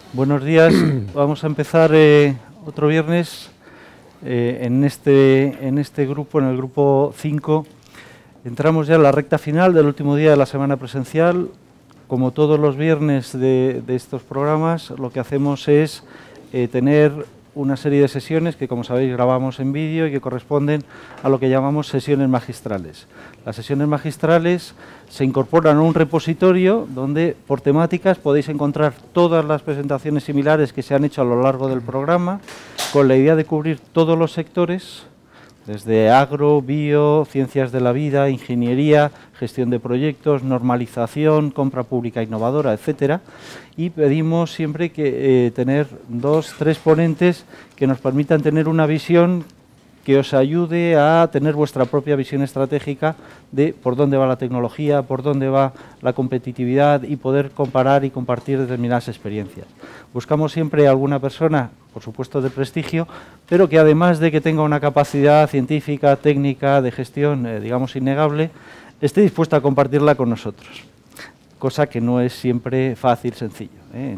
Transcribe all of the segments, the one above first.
Buenos días. Vamos a empezar otro viernes en este grupo, en el grupo 5. Entramos ya en la recta final del último día de la semana presencial. Como todos los viernes de estos programas, lo que hacemos es tener una serie de sesiones que, como sabéis, grabamos en vídeo y que corresponden a lo que llamamos sesiones magistrales. Las sesiones magistrales se incorporan a un repositorio donde, por temáticas, podéis encontrar todas las presentaciones similares que se han hecho a lo largo del programa, con la idea de cubrir todos los sectores, desde agro, bio, ciencias de la vida, ingeniería, gestión de proyectos, normalización, compra pública innovadora, etcétera. Y pedimos siempre que tener 2 o 3 ponentes que nos permitan tener una visión que os ayude a tener vuestra propia visión estratégica de por dónde va la tecnología, por dónde va la competitividad y poder comparar y compartir determinadas experiencias. Buscamos siempre alguna persona, por supuesto de prestigio, pero que además de que tenga una capacidad científica, técnica, de gestión, digamos, innegable, esté dispuesta a compartirla con nosotros, cosa que no es siempre fácil, sencillo.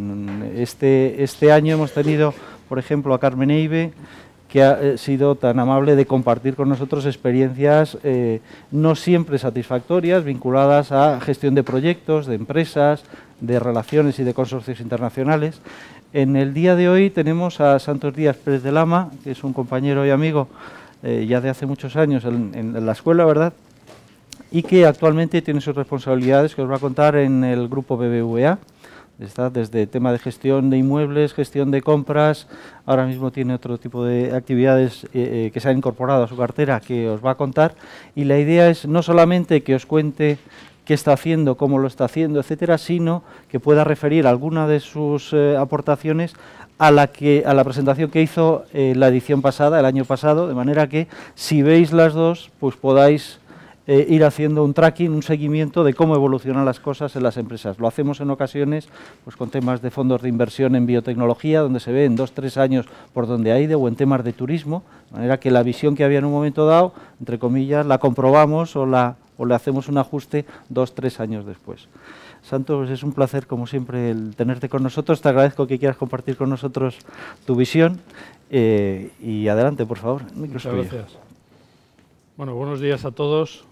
Este año hemos tenido, por ejemplo, a Carmen Eibe, que ha sido tan amable de compartir con nosotros experiencias no siempre satisfactorias, vinculadas a gestión de proyectos, de empresas, de relaciones y de consorcios internacionales. En el día de hoy tenemos a Santos Díaz Pérez de Lama, que es un compañero y amigo ya de hace muchos años en la escuela, ¿verdad?, y que actualmente tiene sus responsabilidades, que os va a contar en el grupo BBVA. Está desde tema de gestión de inmuebles, gestión de compras, ahora mismo tiene otro tipo de actividades que se han incorporado a su cartera que os va a contar, y la idea es no solamente que os cuente qué está haciendo, cómo lo está haciendo, etcétera, sino que pueda referir alguna de sus aportaciones a la presentación que hizo la edición pasada, el año pasado, de manera que si veis las dos, pues podáis ir haciendo un tracking, un seguimiento de cómo evolucionan las cosas en las empresas. Lo hacemos en ocasiones pues con temas de fondos de inversión en biotecnología, donde se ve en 2 o 3 años por donde ha ido, o en temas de turismo, de manera que la visión que había en un momento dado, entre comillas, la comprobamos o le hacemos un ajuste 2 o 3 años después. Santos, es un placer, como siempre, el tenerte con nosotros. Te agradezco que quieras compartir con nosotros tu visión. Y adelante, por favor. Muchas gracias. Bueno, buenos días a todos.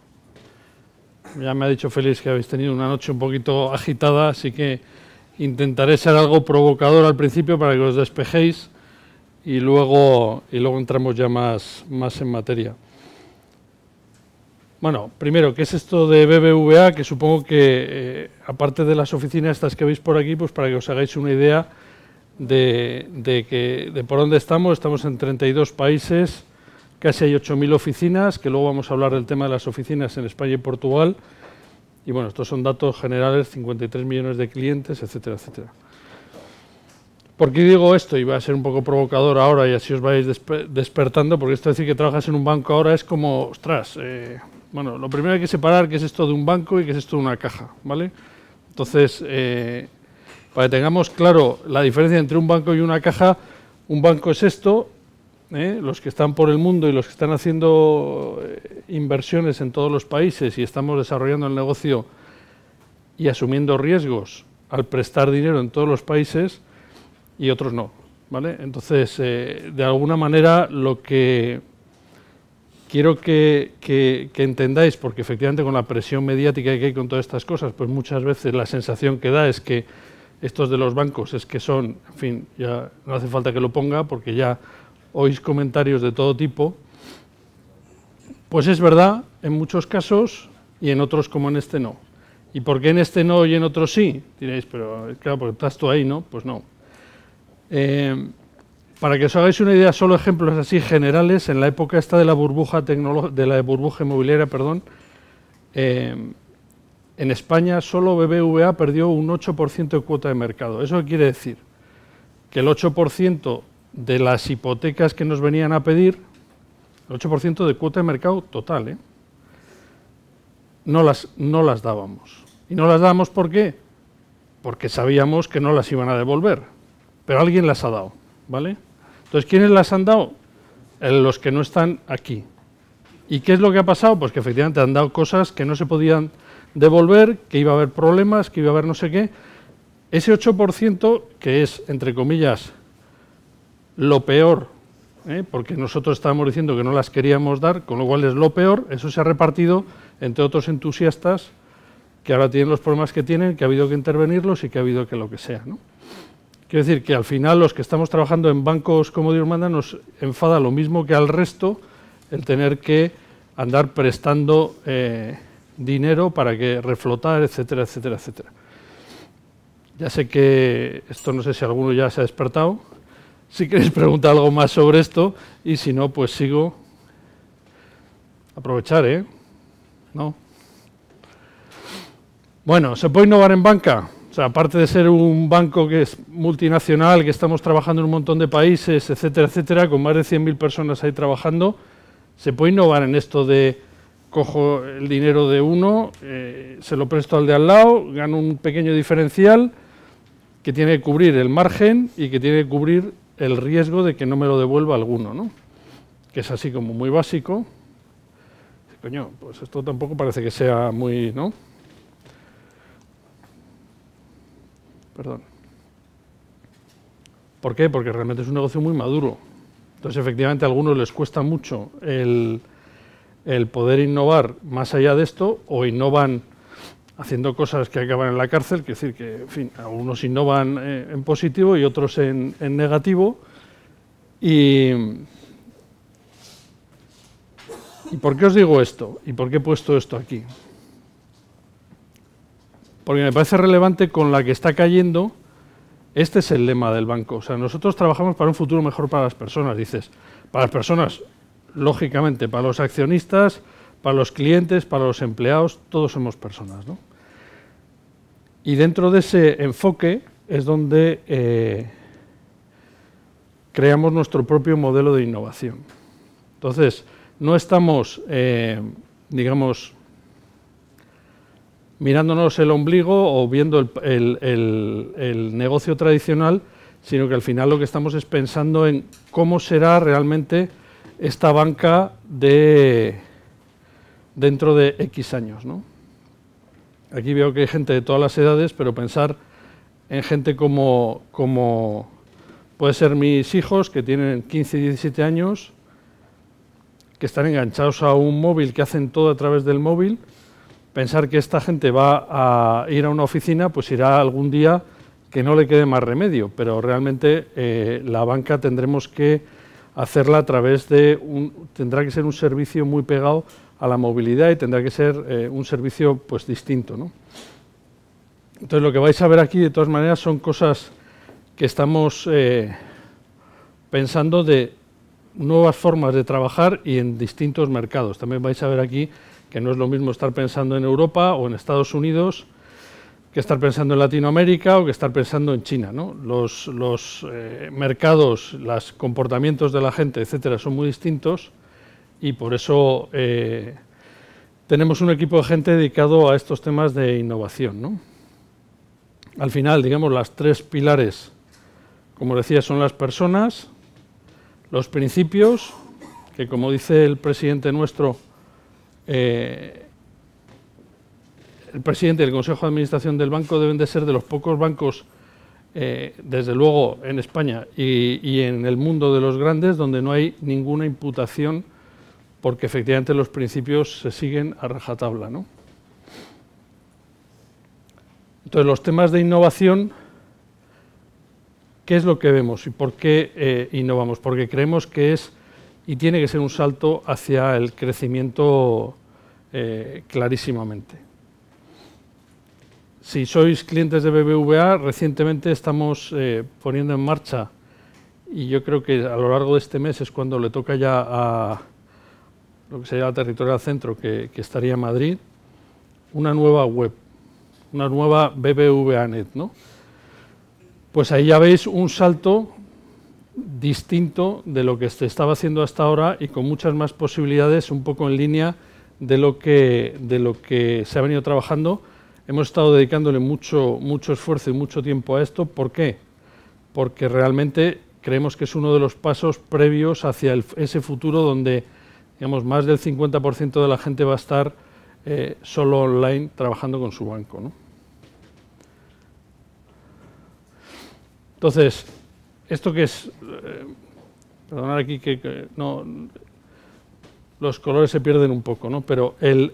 Ya me ha dicho Félix que habéis tenido una noche un poquito agitada, así que intentaré ser algo provocador al principio para que os despejéis y luego entramos ya más en materia. Bueno, primero, ¿qué es esto de BBVA? Que supongo que, aparte de las oficinas estas que veis por aquí, pues para que os hagáis una idea de por dónde estamos en 32 países. Casi hay 8.000 oficinas, que luego vamos a hablar del tema de las oficinas en España y Portugal. Y bueno, estos son datos generales, 53 millones de clientes, etcétera, etcétera. ¿Por qué digo esto? Y va a ser un poco provocador ahora y así os vais despertando, porque esto de decir que trabajas en un banco ahora es como, ostras, bueno, lo primero hay que separar qué es esto de un banco y qué es esto de una caja, ¿vale? Entonces, para que tengamos claro la diferencia entre un banco y una caja, un banco es esto. Los que están por el mundo y los que están haciendo inversiones en todos los países y estamos desarrollando el negocio y asumiendo riesgos al prestar dinero en todos los países, y otros no, ¿vale? Entonces, de alguna manera, lo que quiero que entendáis, porque efectivamente con la presión mediática que hay con todas estas cosas, pues muchas veces la sensación que da es que estos de los bancos es que son, en fin, ya no hace falta que lo ponga porque ya oís comentarios de todo tipo. Pues es verdad en muchos casos y en otros, como en este, no. ¿Y por qué en este no y en otros sí? Diréis, pero claro, porque estás tú ahí, ¿no? Pues no. Para que os hagáis una idea, solo ejemplos así generales, en la época esta de la burbuja inmobiliaria, perdón, en España solo BBVA perdió un 8% de cuota de mercado. ¿Eso qué quiere decir? Que el 8% de las hipotecas que nos venían a pedir, el 8% de cuota de mercado total, no las dábamos. ¿Y no las dábamos por qué? Porque sabíamos que no las iban a devolver, pero alguien las ha dado, ¿vale? Entonces, ¿quiénes las han dado? Los que no están aquí. ¿Y qué es lo que ha pasado? Pues que efectivamente han dado cosas que no se podían devolver, que iba a haber problemas, que iba a haber no sé qué, Ese 8%, que es, entre comillas, lo peor, porque nosotros estábamos diciendo que no las queríamos dar, con lo cual es lo peor, eso se ha repartido entre otros entusiastas que ahora tienen los problemas que tienen, que ha habido que intervenirlos y que ha habido que lo que sea, ¿no? Quiero decir que al final los que estamos trabajando en bancos como Dios manda nos enfada lo mismo que al resto el tener que andar prestando dinero para que reflotar, etcétera, etcétera, etcétera. Ya sé que esto no sé si alguno ya se ha despertado. Si queréis preguntar algo más sobre esto y si no, pues sigo. Aprovechar, ¿eh? ¿No? Bueno, ¿se puede innovar en banca? O sea, aparte de ser un banco que es multinacional, que estamos trabajando en un montón de países, etcétera, etcétera, con más de 100.000 personas ahí trabajando, ¿se puede innovar en esto de cojo el dinero de uno, se lo presto al de al lado, gano un pequeño diferencial que tiene que cubrir el margen y que tiene que cubrir el riesgo de que no me lo devuelva alguno, ¿no? Que es así como muy básico. Coño, pues esto tampoco parece que sea muy, ¿no? Perdón. ¿Por qué? Porque realmente es un negocio muy maduro. Entonces, efectivamente, a algunos les cuesta mucho el poder innovar más allá de esto, o innovan haciendo cosas que acaban en la cárcel, que es decir, que, en fin, algunos innovan en positivo y otros en negativo. ¿Y por qué os digo esto? ¿Y por qué he puesto esto aquí? Porque me parece relevante con la que está cayendo. Este es el lema del banco. O sea, nosotros trabajamos para un futuro mejor para las personas, dices. Para las personas, lógicamente, para los accionistas, para los clientes, para los empleados, todos somos personas, ¿no? Y dentro de ese enfoque es donde creamos nuestro propio modelo de innovación. Entonces, no estamos, digamos, mirándonos el ombligo o viendo el negocio tradicional, sino que al final lo que estamos es pensando en cómo será realmente esta banca dentro de X años, ¿no? Aquí veo que hay gente de todas las edades, pero pensar en gente como puede ser mis hijos, que tienen 15 y 17 años, que están enganchados a un móvil, que hacen todo a través del móvil. Pensar que esta gente va a ir a una oficina, pues irá algún día que no le quede más remedio, pero realmente la banca tendremos que hacerla a través de tendrá que ser un servicio muy pegado a la movilidad y tendrá que ser un servicio pues distinto, ¿no? Entonces lo que vais a ver aquí de todas maneras son cosas que estamos pensando de nuevas formas de trabajar y en distintos mercados. También vais a ver aquí que no es lo mismo estar pensando en Europa o en Estados Unidos que estar pensando en Latinoamérica o que estar pensando en China, ¿no? Los mercados, los comportamientos de la gente, etcétera, son muy distintos y por eso tenemos un equipo de gente dedicado a estos temas de innovación, ¿no? Al final, digamos, las tres pilares, como decía, son las personas, los principios, que como dice el presidente nuestro, el presidente del Consejo de Administración del banco deben de ser de los pocos bancos, desde luego en España y en el mundo de los grandes, donde no hay ninguna imputación, porque efectivamente los principios se siguen a rajatabla, ¿no? Entonces, los temas de innovación, ¿qué es lo que vemos y por qué innovamos? Porque creemos que es y tiene que ser un salto hacia el crecimiento clarísimamente. Si sois clientes de BBVA, recientemente estamos poniendo en marcha, y yo creo que a lo largo de este mes es cuando le toca ya a lo que se llama Territorial Centro, que estaría en Madrid, una nueva web, una nueva BBVA.net, ¿no? Pues ahí ya veis un salto distinto de lo que se estaba haciendo hasta ahora y con muchas más posibilidades, un poco en línea de lo que se ha venido trabajando. Hemos estado dedicándole mucho esfuerzo y mucho tiempo a esto. ¿Por qué? Porque realmente creemos que es uno de los pasos previos hacia ese futuro donde, digamos, más del 50% de la gente va a estar solo online trabajando con su banco, ¿no? Entonces, esto que es, perdonad aquí que no, los colores se pierden un poco, ¿no? Pero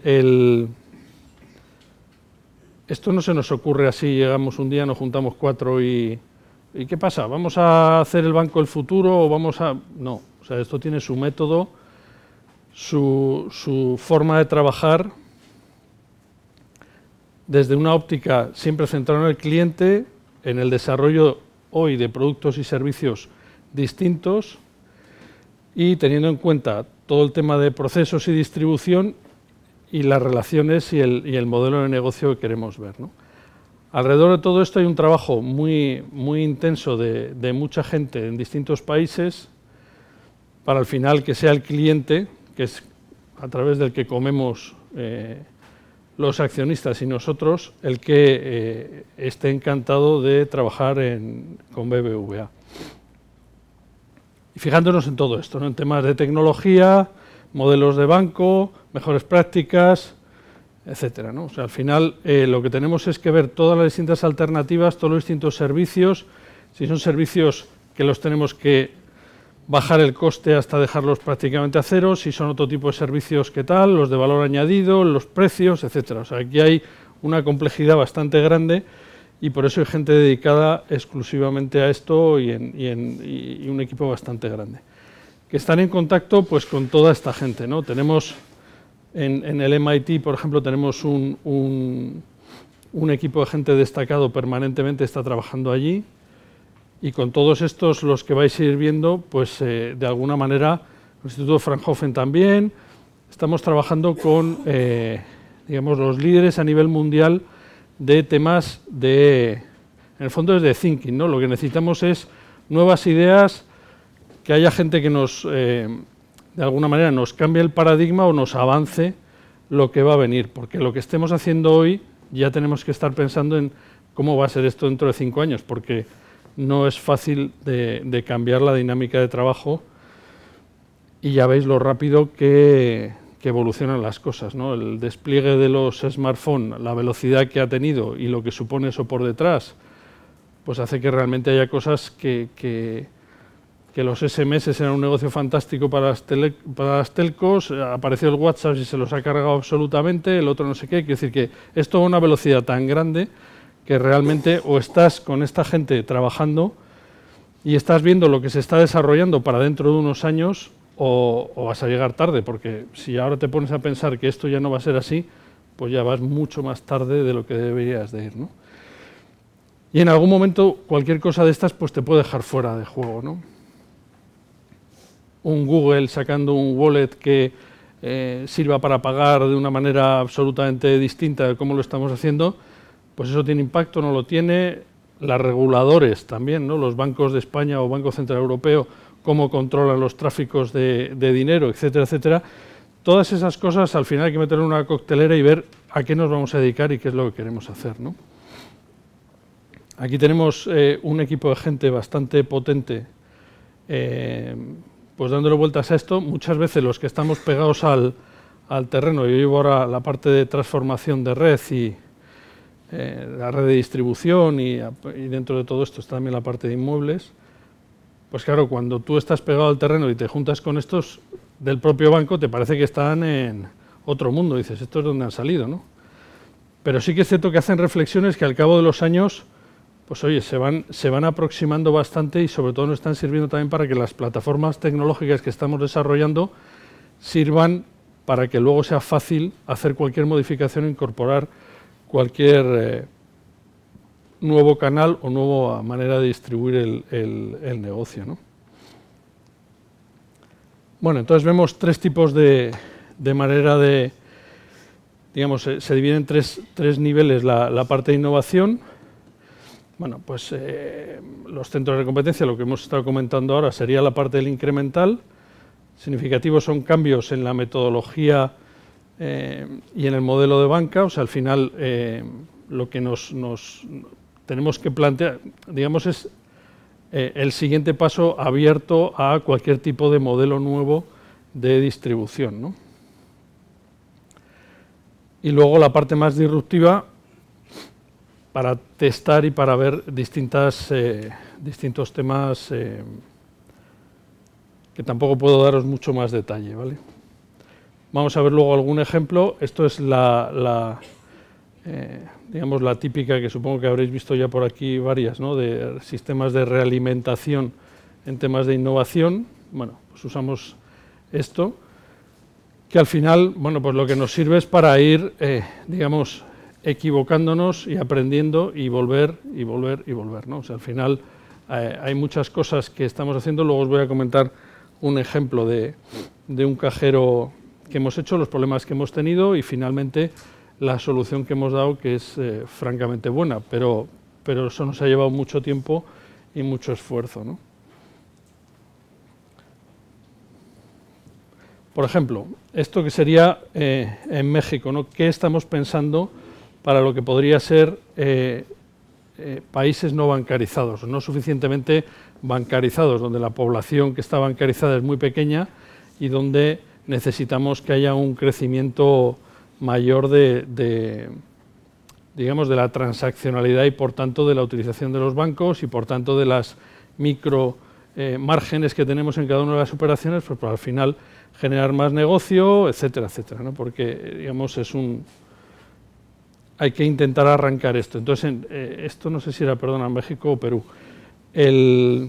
esto no se nos ocurre así, llegamos un día, nos juntamos 4 ¿y qué pasa? ¿Vamos a hacer el banco del futuro o vamos a...? No, o sea, esto tiene su método, su forma de trabajar desde una óptica siempre centrada en el cliente, en el desarrollo hoy de productos y servicios distintos y teniendo en cuenta todo el tema de procesos y distribución y las relaciones y el modelo de negocio que queremos ver, ¿no? Alrededor de todo esto hay un trabajo muy intenso de mucha gente en distintos países para al final que sea el cliente, que es a través del que comemos los accionistas y nosotros, el que esté encantado de trabajar con BBVA. Y fijándonos en todo esto, ¿no? En temas de tecnología, modelos de banco, mejores prácticas, etcétera, ¿no? O sea, al final lo que tenemos es que ver todas las distintas alternativas, todos los distintos servicios, si son servicios que los tenemos que bajar el coste hasta dejarlos prácticamente a cero, si son otro tipo de servicios que tal, los de valor añadido, los precios, etcétera. O sea, aquí hay una complejidad bastante grande y por eso hay gente dedicada exclusivamente a esto y un equipo bastante grande. Que están en contacto pues con toda esta gente, ¿no? Tenemos en el MIT, por ejemplo, tenemos un equipo de gente destacado permanentemente, está trabajando allí. Y con todos estos, los que vais a ir viendo, pues de alguna manera, el Instituto Fraunhofer también, estamos trabajando con, digamos, los líderes a nivel mundial de temas en el fondo es de thinking, ¿no? Lo que necesitamos es nuevas ideas, que haya gente que de alguna manera nos cambie el paradigma o nos avance lo que va a venir, porque lo que estemos haciendo hoy ya tenemos que estar pensando en cómo va a ser esto dentro de 5 años, porque no es fácil de cambiar la dinámica de trabajo y ya veis lo rápido que evolucionan las cosas, ¿no? El despliegue de los smartphones, la velocidad que ha tenido y lo que supone eso por detrás, pues hace que realmente haya cosas que los SMS eran un negocio fantástico para las telcos, apareció el WhatsApp y se los ha cargado absolutamente, el otro no sé qué, quiere decir que esto a una velocidad tan grande que realmente o estás con esta gente trabajando y estás viendo lo que se está desarrollando para dentro de unos años o vas a llegar tarde, porque si ahora te pones a pensar que esto ya no va a ser así, pues ya vas mucho más tarde de lo que deberías de ir, ¿no? Y en algún momento cualquier cosa de estas pues te puede dejar fuera de juego, ¿no? Un Google sacando un wallet que sirva para pagar de una manera absolutamente distinta de cómo lo estamos haciendo, pues eso tiene impacto, no lo tiene. Los reguladores también, ¿no? Los bancos de España o Banco Central Europeo, cómo controlan los tráficos de dinero, etcétera, etcétera. Todas esas cosas al final hay que meterle en una coctelera y ver a qué nos vamos a dedicar y qué es lo que queremos hacer, ¿no? Aquí tenemos un equipo de gente bastante potente, pues dándole vueltas a esto. Muchas veces los que estamos pegados al terreno, yo llevo ahora la parte de transformación de red y la red de distribución y dentro de todo esto está también la parte de inmuebles, pues claro, cuando tú estás pegado al terreno y te juntas con estos del propio banco, te parece que están en otro mundo, dices, esto es donde han salido, ¿no? Pero sí que es cierto que hacen reflexiones que al cabo de los años, pues oye, se van aproximando bastante y sobre todo nos están sirviendo también para que las plataformas tecnológicas que estamos desarrollando sirvan para que luego sea fácil hacer cualquier modificación e incorporar cualquier nuevo canal o nueva manera de distribuir el negocio, ¿no? Bueno, entonces vemos 3 tipos de manera de, digamos, se divide en tres niveles la parte de innovación. Bueno, pues los centros de competencia, lo que hemos estado comentando ahora, sería la parte del incremental. Significativos son cambios en la metodología y en el modelo de banca, o sea, al final lo que nos tenemos que plantear, digamos, es el siguiente paso abierto a cualquier tipo de modelo nuevo de distribución, ¿no? Y luego la parte más disruptiva, testar y para ver distintos temas que tampoco puedo daros mucho más detalle, ¿vale? Vamos a ver luego algún ejemplo. Esto es digamos, la típica, que supongo que habréis visto ya por aquí varias, ¿no?, de sistemas de realimentación en temas de innovación. Bueno, pues usamos esto, que al final, bueno, pues lo que nos sirve es para ir, digamos, equivocándonos y aprendiendo y volver, ¿no? O sea, al final hay muchas cosas que estamos haciendo. Luego os voy a comentar un ejemplo de un cajero que hemos hecho, los problemas que hemos tenido y finalmente la solución que hemos dado, que es francamente buena, pero eso nos ha llevado mucho tiempo y mucho esfuerzo, ¿no? Por ejemplo, esto que sería en México, ¿no? ¿Qué estamos pensando para lo que podría ser países no bancarizados, no suficientemente bancarizados, donde la población que está bancarizada es muy pequeña y donde necesitamos que haya un crecimiento mayor digamos, de la transaccionalidad y por tanto de la utilización de los bancos y por tanto de las micro márgenes que tenemos en cada una de las operaciones, pues para al final generar más negocio, etcétera, etcétera, ¿no? Porque, digamos, hay que intentar arrancar esto. Entonces, esto no sé si era, perdona, México o Perú. El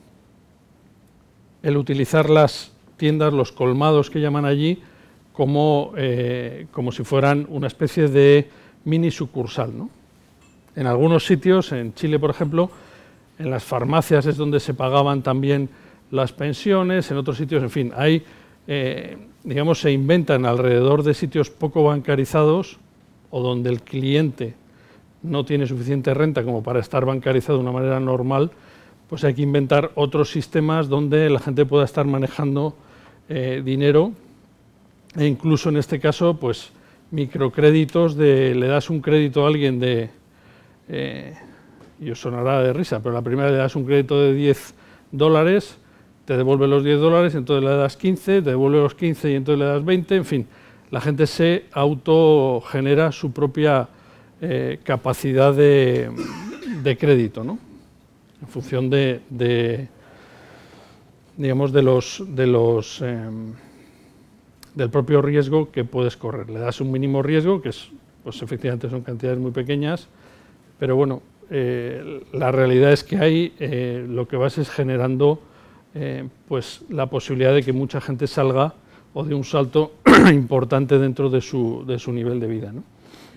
utilizar las tiendas, los colmados que llaman allí, como si fueran una especie de mini sucursal, ¿no? En algunos sitios, en Chile, por ejemplo, en las farmacias es donde se pagaban también las pensiones, en otros sitios, en fin, hay, digamos, se inventan alrededor de sitios poco bancarizados o donde el cliente no tiene suficiente renta como para estar bancarizado de una manera normal, pues hay que inventar otros sistemas donde la gente pueda estar manejando dinero e incluso en este caso, pues microcréditos, le das un crédito a alguien y os sonará de risa, pero la primera le das un crédito de $10, te devuelve los $10, entonces le das 15, te devuelve los 15 y entonces le das 20, en fin, la gente se autogenera su propia capacidad de crédito, ¿no? En función digamos, del propio riesgo que puedes correr. Le das un mínimo riesgo, que pues efectivamente son cantidades muy pequeñas, pero bueno, la realidad es que ahí lo que vas es generando pues la posibilidad de que mucha gente salga o de un salto importante dentro de su nivel de vida, ¿no?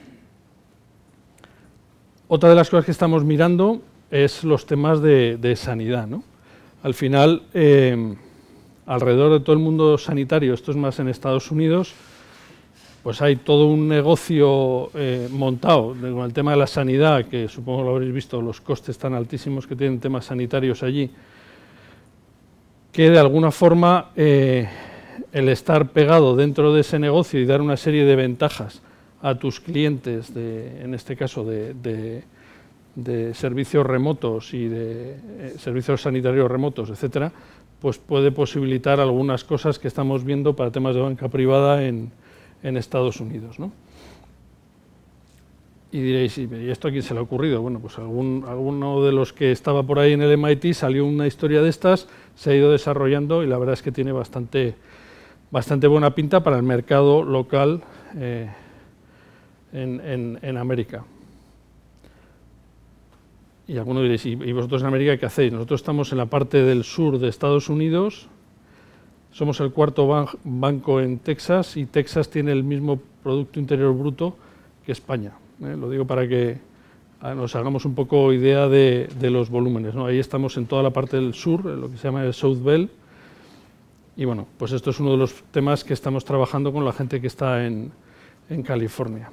Otra de las cosas que estamos mirando es los temas de sanidad, ¿no? Al final, alrededor de todo el mundo sanitario, esto es más en Estados Unidos, pues hay todo un negocio montado con el tema de la sanidad, que supongo lo habréis visto, los costes tan altísimos que tienen temas sanitarios allí, que de alguna forma el estar pegado dentro de ese negocio y dar una serie de ventajas a tus clientes, en este caso de servicios remotos y de servicios sanitarios remotos, etcétera, pues puede posibilitar algunas cosas que estamos viendo para temas de banca privada en Estados Unidos, ¿no? Y diréis, ¿y esto a quién se le ha ocurrido? Bueno, pues alguno de los que estaba por ahí en el MIT salió una historia de estas, se ha ido desarrollando y la verdad es que tiene bastante buena pinta para el mercado local en América. Y algunos diréis, ¿y vosotros en América qué hacéis? Nosotros estamos en la parte del sur de Estados Unidos, somos el cuarto banco en Texas y Texas tiene el mismo Producto Interior Bruto que España. Lo digo para que nos hagamos un poco idea de los volúmenes, ¿no? Ahí estamos en toda la parte del sur, lo que se llama el South Bell. Y bueno, pues esto es uno de los temas que estamos trabajando con la gente que está en California.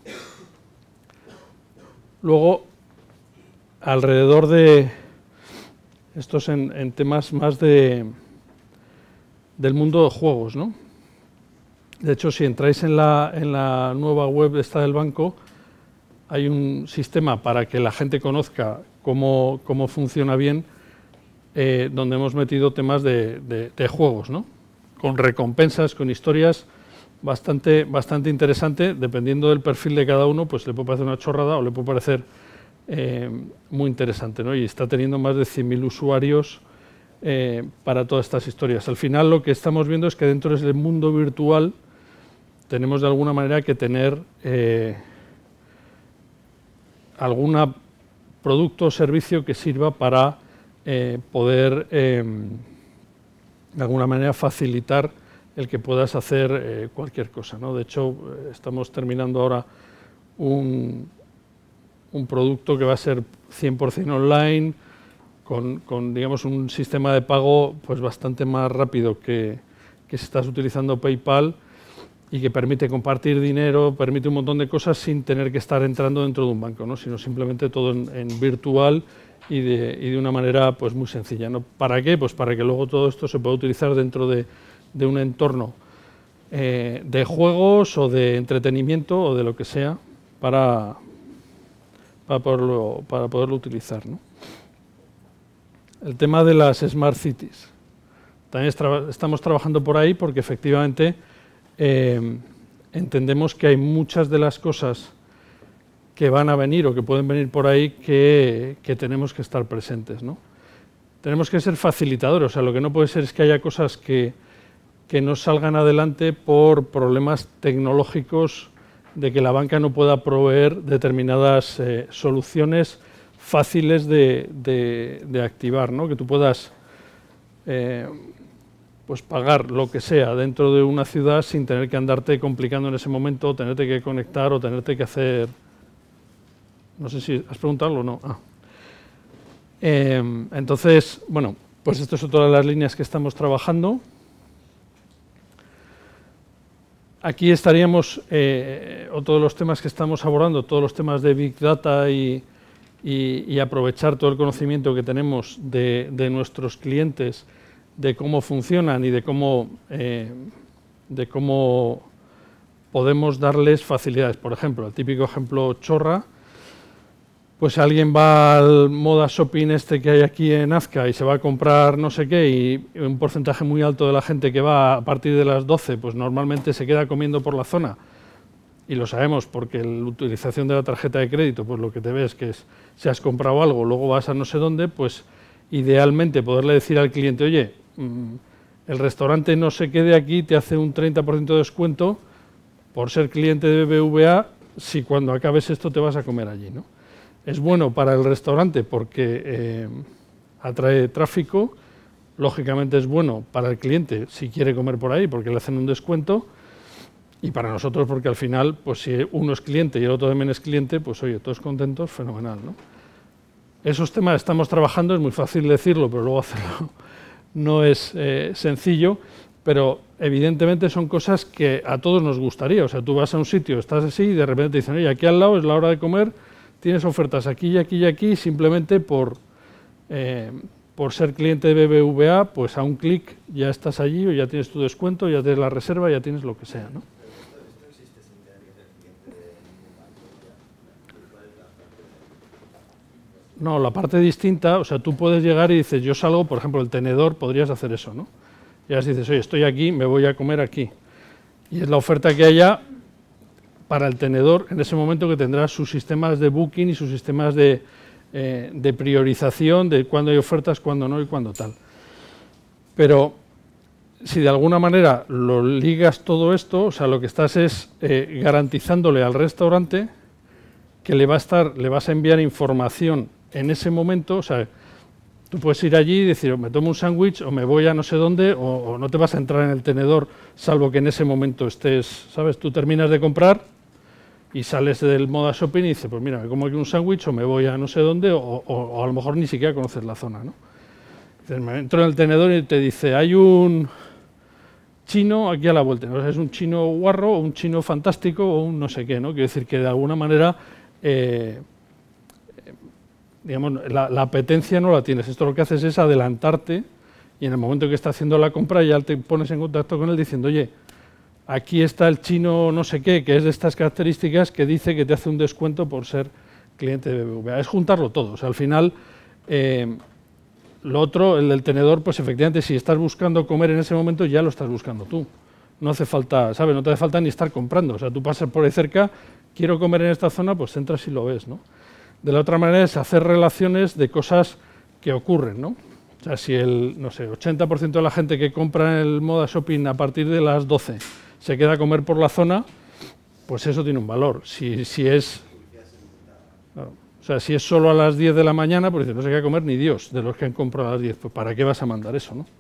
Luego, alrededor de estos en temas más del mundo de juegos, ¿no? De hecho, si entráis en la nueva web esta del banco, hay un sistema para que la gente conozca cómo funciona bien, donde hemos metido temas de juegos, ¿no? Con recompensas, con historias bastante interesante, dependiendo del perfil de cada uno, pues le puede parecer una chorrada o le puede parecer muy interesante, ¿no? Y está teniendo más de 100.000 usuarios para todas estas historias. Al final lo que estamos viendo es que dentro del mundo virtual tenemos de alguna manera que tener algún producto o servicio que sirva para poder de alguna manera facilitar el que puedas hacer cualquier cosa, ¿no? De hecho, estamos terminando ahora un producto que va a ser 100% online, con digamos, un sistema de pago pues, bastante más rápido que si estás utilizando PayPal y que permite compartir dinero, permite un montón de cosas sin tener que estar entrando dentro de un banco, ¿no? Sino simplemente todo en virtual y de una manera pues, muy sencilla, ¿no? ¿Para qué? Pues para que luego todo esto se pueda utilizar dentro de un entorno de juegos o de entretenimiento o de lo que sea para poderlo utilizar, ¿no? El tema de las Smart Cities. También estamos trabajando por ahí porque efectivamente entendemos que hay muchas de las cosas que van a venir o que pueden venir por ahí que tenemos que estar presentes, ¿no? Tenemos que ser facilitadores, o sea, lo que no puede ser es que haya cosas que no salgan adelante por problemas tecnológicos de que la banca no pueda proveer determinadas soluciones fáciles de activar, ¿no? Que tú puedas pues pagar lo que sea dentro de una ciudad sin tener que andarte complicando en ese momento, o tenerte que conectar o tenerte que hacer... No sé si has preguntado algo o no. Entonces, bueno, pues esto es otra de las líneas que estamos trabajando. Aquí estaríamos, otro de los temas que estamos abordando, todos los temas de Big Data y aprovechar todo el conocimiento que tenemos de nuestros clientes, de cómo funcionan y de cómo podemos darles facilidades. Por ejemplo, el típico ejemplo chorra, pues alguien va al Moda Shopping este que hay aquí en Azca y se va a comprar no sé qué, y un porcentaje muy alto de la gente que va a partir de las 12, pues normalmente se queda comiendo por la zona, y lo sabemos porque la utilización de la tarjeta de crédito, pues lo que te ves es que si has comprado algo, luego vas a no sé dónde, pues idealmente poderle decir al cliente, oye, el restaurante no se quede aquí, te hace un 30% de descuento por ser cliente de BBVA, si cuando acabes esto te vas a comer allí, ¿no? Es bueno para el restaurante porque atrae tráfico, lógicamente es bueno para el cliente si quiere comer por ahí porque le hacen un descuento, y para nosotros porque al final, pues si uno es cliente y el otro también es cliente, pues oye, todos contentos, fenomenal, ¿no? Esos temas estamos trabajando, es muy fácil decirlo, pero luego hacerlo no es sencillo, pero evidentemente son cosas que a todos nos gustaría. O sea, tú vas a un sitio, estás así y de repente te dicen, oye, aquí al lado es la hora de comer, tienes ofertas aquí y aquí y aquí, simplemente por ser cliente de BBVA, pues a un clic ya estás allí o ya tienes tu descuento, ya tienes la reserva, ya tienes lo que sea, ¿no? No, la parte distinta, o sea, tú puedes llegar y dices, yo salgo, por ejemplo, el tenedor, podrías hacer eso, ¿no? Y ahora dices, oye, estoy aquí, me voy a comer aquí. Y es la oferta que haya para el tenedor en ese momento, que tendrá sus sistemas de booking y sus sistemas de priorización de cuándo hay ofertas, cuándo no y cuándo tal. Pero si de alguna manera lo ligas todo esto, o sea, lo que estás es garantizándole al restaurante que le vas a enviar información en ese momento. O sea, tú puedes ir allí y decir, me tomo un sándwich o me voy a no sé dónde, o no te vas a entrar en el tenedor, salvo que en ese momento estés, ¿sabes? Tú terminas de comprar y sales del Moda Shopping y dices, pues mira, me como aquí un sándwich o me voy a no sé dónde, o a lo mejor ni siquiera conoces la zona, ¿no? Dices, me entro en el tenedor y te dice, hay un chino aquí a la vuelta, ¿no? Es un chino guarro, o un chino fantástico, o un no sé qué, ¿no? Quiero decir que de alguna manera digamos, la apetencia no la tienes. Esto lo que haces es adelantarte, y en el momento que está haciendo la compra ya te pones en contacto con él diciendo, oye, aquí está el chino no sé qué, que es de estas características, que dice que te hace un descuento por ser cliente de BBVA. Es juntarlo todo. O sea, al final, lo otro, el del tenedor, pues efectivamente, si estás buscando comer en ese momento, ya lo estás buscando tú. No hace falta, ¿sabes? No te hace falta ni estar comprando. O sea, tú pasas por ahí cerca, quiero comer en esta zona, pues entras y lo ves, ¿no? De la otra manera es hacer relaciones de cosas que ocurren, ¿no? O sea, si el, no sé, 80% de la gente que compra en el Moda Shopping a partir de las 12 se queda a comer por la zona, pues eso tiene un valor. Si es... Claro, o sea, si es solo a las 10 de la mañana, pues no se queda a comer ni Dios de los que han comprado a las 10. Pues ¿para qué vas a mandar eso, no?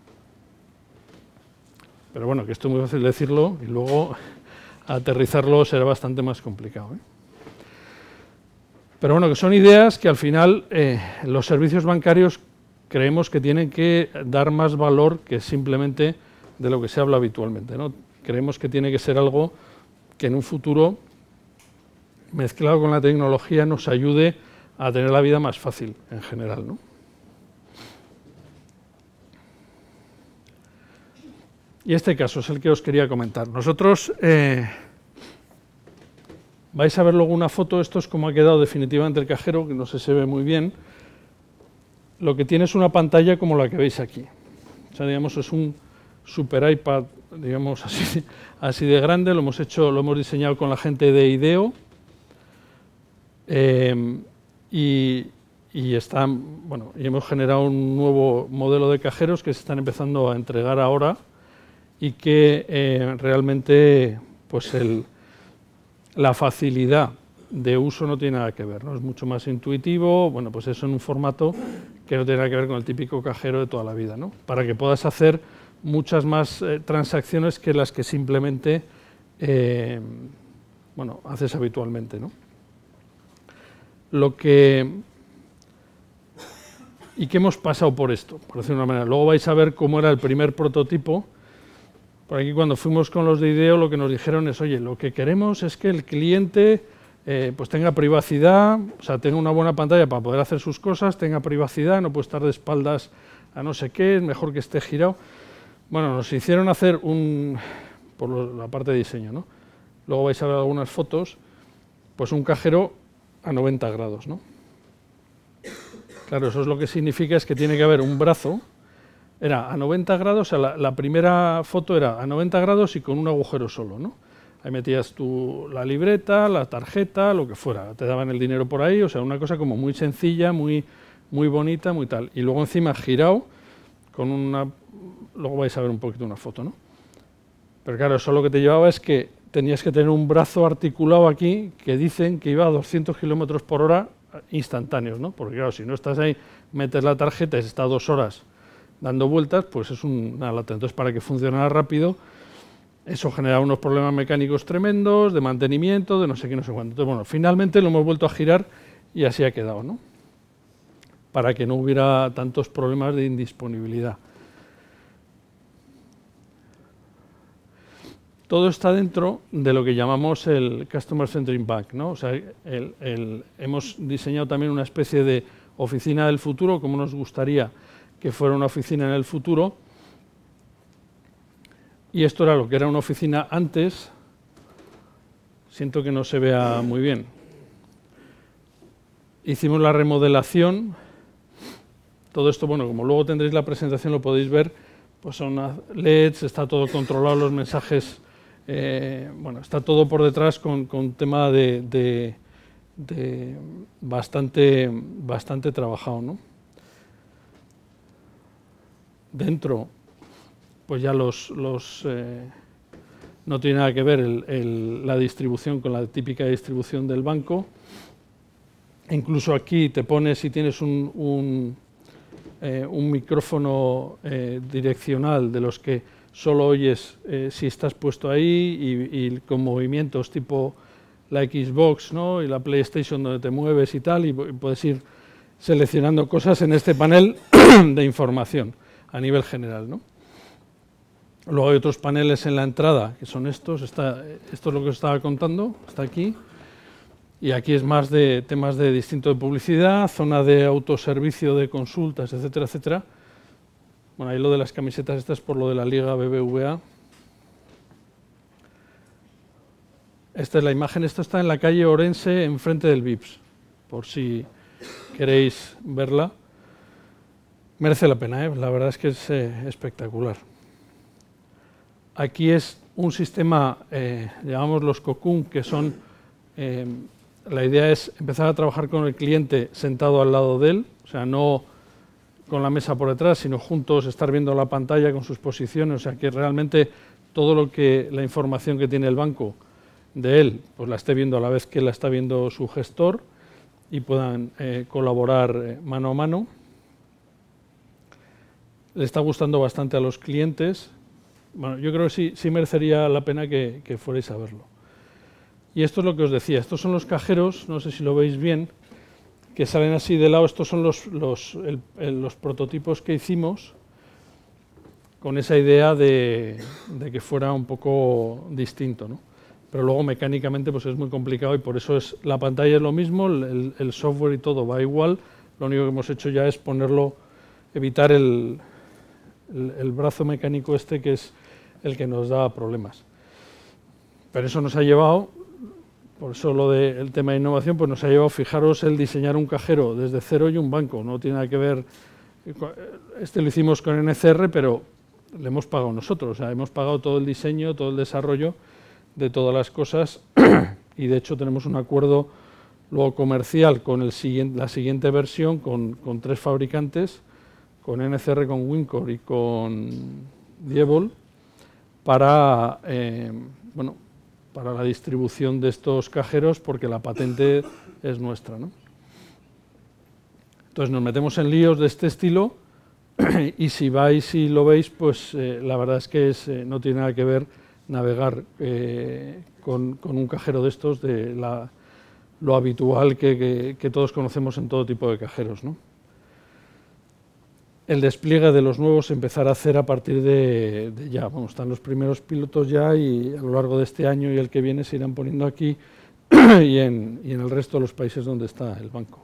Pero bueno, que esto es muy fácil decirlo y luego aterrizarlo será bastante más complicado, ¿eh? Pero bueno, que son ideas que al final los servicios bancarios creemos que tienen que dar más valor que simplemente de lo que se habla habitualmente, ¿no? Creemos que tiene que ser algo que en un futuro, mezclado con la tecnología, nos ayude a tener la vida más fácil en general, ¿no? Y este caso es el que os quería comentar. Nosotros, vais a ver luego una foto, esto es como ha quedado definitivamente el cajero, que no sé si se ve muy bien. Lo que tiene es una pantalla como la que veis aquí. O sea, digamos, es un super iPad, digamos, así de grande. Lo hemos diseñado con la gente de IDEO. Y hemos generado un nuevo modelo de cajeros que se están empezando a entregar ahora y que realmente pues la facilidad de uso no tiene nada que ver, ¿no? Es mucho más intuitivo, bueno, pues eso en un formato que no tiene nada que ver con el típico cajero de toda la vida, ¿no? Para que puedas hacer muchas más transacciones que las que simplemente haces habitualmente, ¿no? ¿Y qué hemos pasado por esto? Por decirlo de una manera. Luego vais a ver cómo era el primer prototipo. Por aquí cuando fuimos con los de IDEO lo que nos dijeron es, oye, lo que queremos es que el cliente pues tenga privacidad, o sea, tenga una buena pantalla para poder hacer sus cosas, tenga privacidad, no puede estar de espaldas a no sé qué, es mejor que esté girado. Bueno, nos hicieron hacer por la parte de diseño, ¿no? Luego vais a ver algunas fotos, pues un cajero a 90 grados, ¿no? Claro, eso es lo que significa es que tiene que haber un brazo, era a 90 grados, o sea, la primera foto era a 90 grados y con un agujero solo, ¿no? Ahí metías tú la libreta, la tarjeta, lo que fuera, te daban el dinero por ahí, o sea, una cosa como muy sencilla, muy bonita, muy tal. Y luego encima girado, luego vais a ver un poquito una foto, ¿no? Pero claro, eso lo que te llevaba es que tenías que tener un brazo articulado aquí que dicen que iba a 200 kilómetros por hora instantáneos, ¿no? Porque claro, si no estás ahí, metes la tarjeta y se está 2 horas dando vueltas, pues es una lata. Entonces, para que funcionara rápido, eso generaba unos problemas mecánicos tremendos, de mantenimiento, de no sé qué, no sé cuánto. Entonces, bueno, finalmente lo hemos vuelto a girar y así ha quedado, ¿no? Para que no hubiera tantos problemas de indisponibilidad. Todo está dentro de lo que llamamos el Customer Centric Bank, ¿no? O sea, hemos diseñado también una especie de oficina del futuro, como nos gustaría que fuera una oficina en el futuro. Y esto era lo que era una oficina antes. Siento que no se vea muy bien. Hicimos la remodelación. Todo esto, bueno, como luego tendréis la presentación, lo podéis ver, pues son LEDs, está todo controlado, los mensajes, bueno, está todo por detrás con tema de bastante trabajado, ¿no? Dentro, pues ya no tiene nada que ver la distribución con la típica distribución del banco. Incluso aquí te pones, si tienes un micrófono direccional de los que solo oyes si estás puesto ahí y con movimientos tipo la Xbox, ¿no? Y la PlayStation donde te mueves y tal, y puedes ir seleccionando cosas en este panel de información a nivel general, ¿no? Luego hay otros paneles en la entrada, que son estos. Esto es lo que os estaba contando, está aquí. Y aquí es más de temas de distinto de publicidad, zona de autoservicio de consultas, etcétera, etcétera. Bueno, ahí lo de las camisetas estas por lo de la Liga BBVA. Esta es la imagen, esto está en la calle Orense, enfrente del Vips, por si queréis verla. Merece la pena, ¿eh? La verdad es que es espectacular. Aquí es un sistema, llamamos los Cocoon, que son la idea es empezar a trabajar con el cliente sentado al lado de él, o sea, no con la mesa por detrás, sino juntos, estar viendo la pantalla con sus posiciones, o sea, que realmente todo la información que tiene el banco de él, pues la esté viendo a la vez que la está viendo su gestor y puedan colaborar mano a mano. Le está gustando bastante a los clientes. Bueno, yo creo que sí merecería la pena que fuerais a verlo. Y esto es lo que os decía, estos son los cajeros, no sé si lo veis bien, que salen así de lado. Estos son los prototipos que hicimos con esa idea de que fuera un poco distinto, ¿no? Pero luego mecánicamente pues es muy complicado y por eso la pantalla es lo mismo, el software y todo va igual. Lo único que hemos hecho ya es evitar el brazo mecánico este, que es el que nos da problemas. Pero eso nos ha llevado, por eso el tema de innovación, pues nos ha llevado, fijaros, el diseñar un cajero desde cero y un banco. No tiene nada que ver, lo hicimos con NCR, pero le hemos pagado nosotros, o sea, hemos pagado todo el diseño, todo el desarrollo de todas las cosas y de hecho tenemos un acuerdo luego comercial con la siguiente versión con 3 fabricantes, con NCR, con Wincor y con Diebold, para la distribución de estos cajeros, porque la patente es nuestra, ¿no? Entonces nos metemos en líos de este estilo y si vais y lo veis, pues la verdad es que no tiene nada que ver navegar con un cajero de estos, de lo habitual que todos conocemos en todo tipo de cajeros, ¿no? El despliegue de los nuevos empezar a hacer a partir de ya. Bueno, están los primeros pilotos ya y a lo largo de este año y el que viene se irán poniendo aquí y en el resto de los países donde está el banco.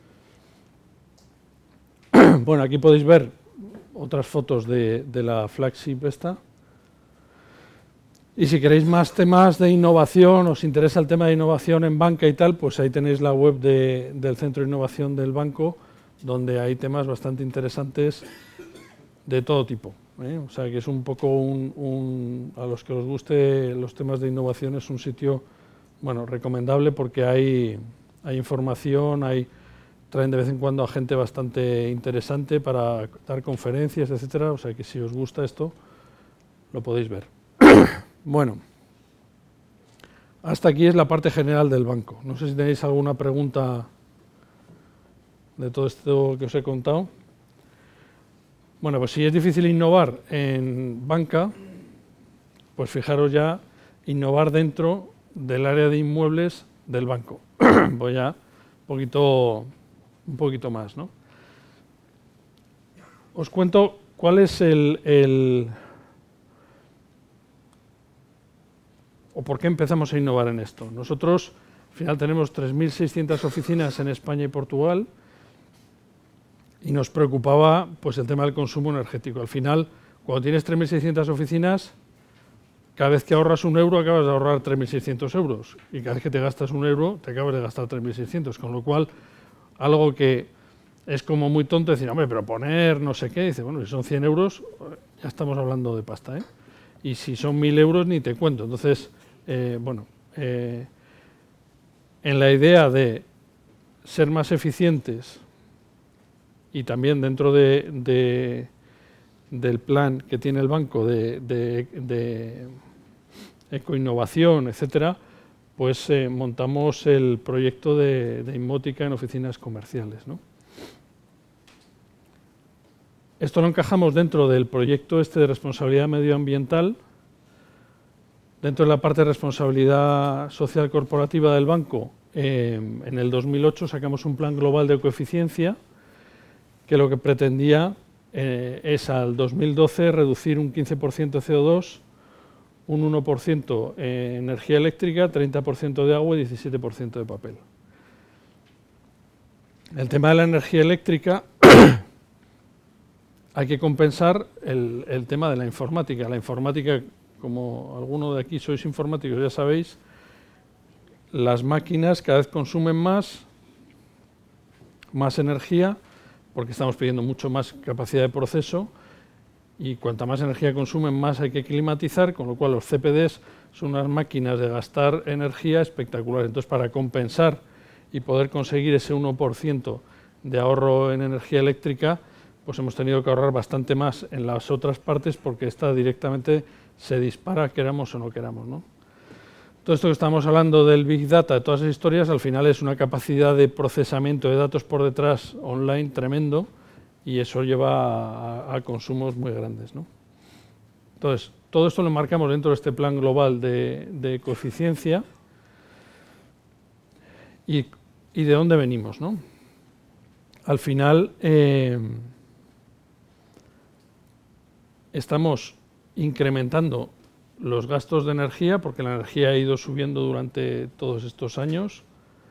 Bueno, aquí podéis ver otras fotos de la flagship esta. Y si queréis más temas de innovación, os interesa el tema de innovación en banca y tal, pues ahí tenéis la web del Centro de Innovación del Banco, donde hay temas bastante interesantes de todo tipo, ¿eh? O sea que es un poco a los que os guste los temas de innovación, es un sitio, bueno, recomendable, porque hay información, traen de vez en cuando a gente bastante interesante para dar conferencias, etcétera. O sea que si os gusta esto, lo podéis ver. Bueno, hasta aquí es la parte general del banco. No sé si tenéis alguna pregunta de todo esto que os he contado. Bueno, pues si es difícil innovar en banca, pues fijaros ya, innovar dentro del área de inmuebles del banco. Pues ya un poquito más, ¿no? Os cuento cuál es o por qué empezamos a innovar en esto. Nosotros, al final, tenemos 3.600 oficinas en España y Portugal y nos preocupaba pues el tema del consumo energético. Al final, cuando tienes 3.600 oficinas, cada vez que ahorras un euro acabas de ahorrar 3.600 euros y cada vez que te gastas un euro te acabas de gastar 3.600, con lo cual algo que es como muy tonto decir, hombre, pero poner no sé qué, dice, bueno, si son 100 euros ya estamos hablando de pasta, ¿eh? Y si son 1.000 euros ni te cuento. Entonces, en la idea de ser más eficientes y también dentro del plan que tiene el banco de ecoinnovación, etcétera, pues montamos el proyecto de Inmótica en oficinas comerciales, ¿no? Esto lo encajamos dentro del proyecto de responsabilidad medioambiental. Dentro de la parte de responsabilidad social corporativa del banco, en el 2008 sacamos un plan global de ecoeficiencia que lo que pretendía es al 2012 reducir un 15% de CO2, un 1% energía eléctrica, 30% de agua y 17% de papel. El tema de la energía eléctrica hay que compensar el tema de la informática. La informática, como alguno de aquí sois informáticos ya sabéis, las máquinas cada vez consumen más energía, porque estamos pidiendo mucho más capacidad de proceso, y cuanta más energía consumen, más hay que climatizar, con lo cual los CPDs son unas máquinas de gastar energía espectaculares. Entonces, para compensar y poder conseguir ese 1% de ahorro en energía eléctrica, pues hemos tenido que ahorrar bastante más en las otras partes porque esta directamente se dispara, queramos o no queramos, ¿no? Todo esto que estamos hablando del Big Data, de todas esas historias, al final es una capacidad de procesamiento de datos por detrás online tremendo y eso lleva a consumos muy grandes, ¿no? Entonces, todo esto lo marcamos dentro de este plan global de coeficiencia y de dónde venimos, ¿no? Al final estamos incrementando los gastos de energía, porque la energía ha ido subiendo durante todos estos años.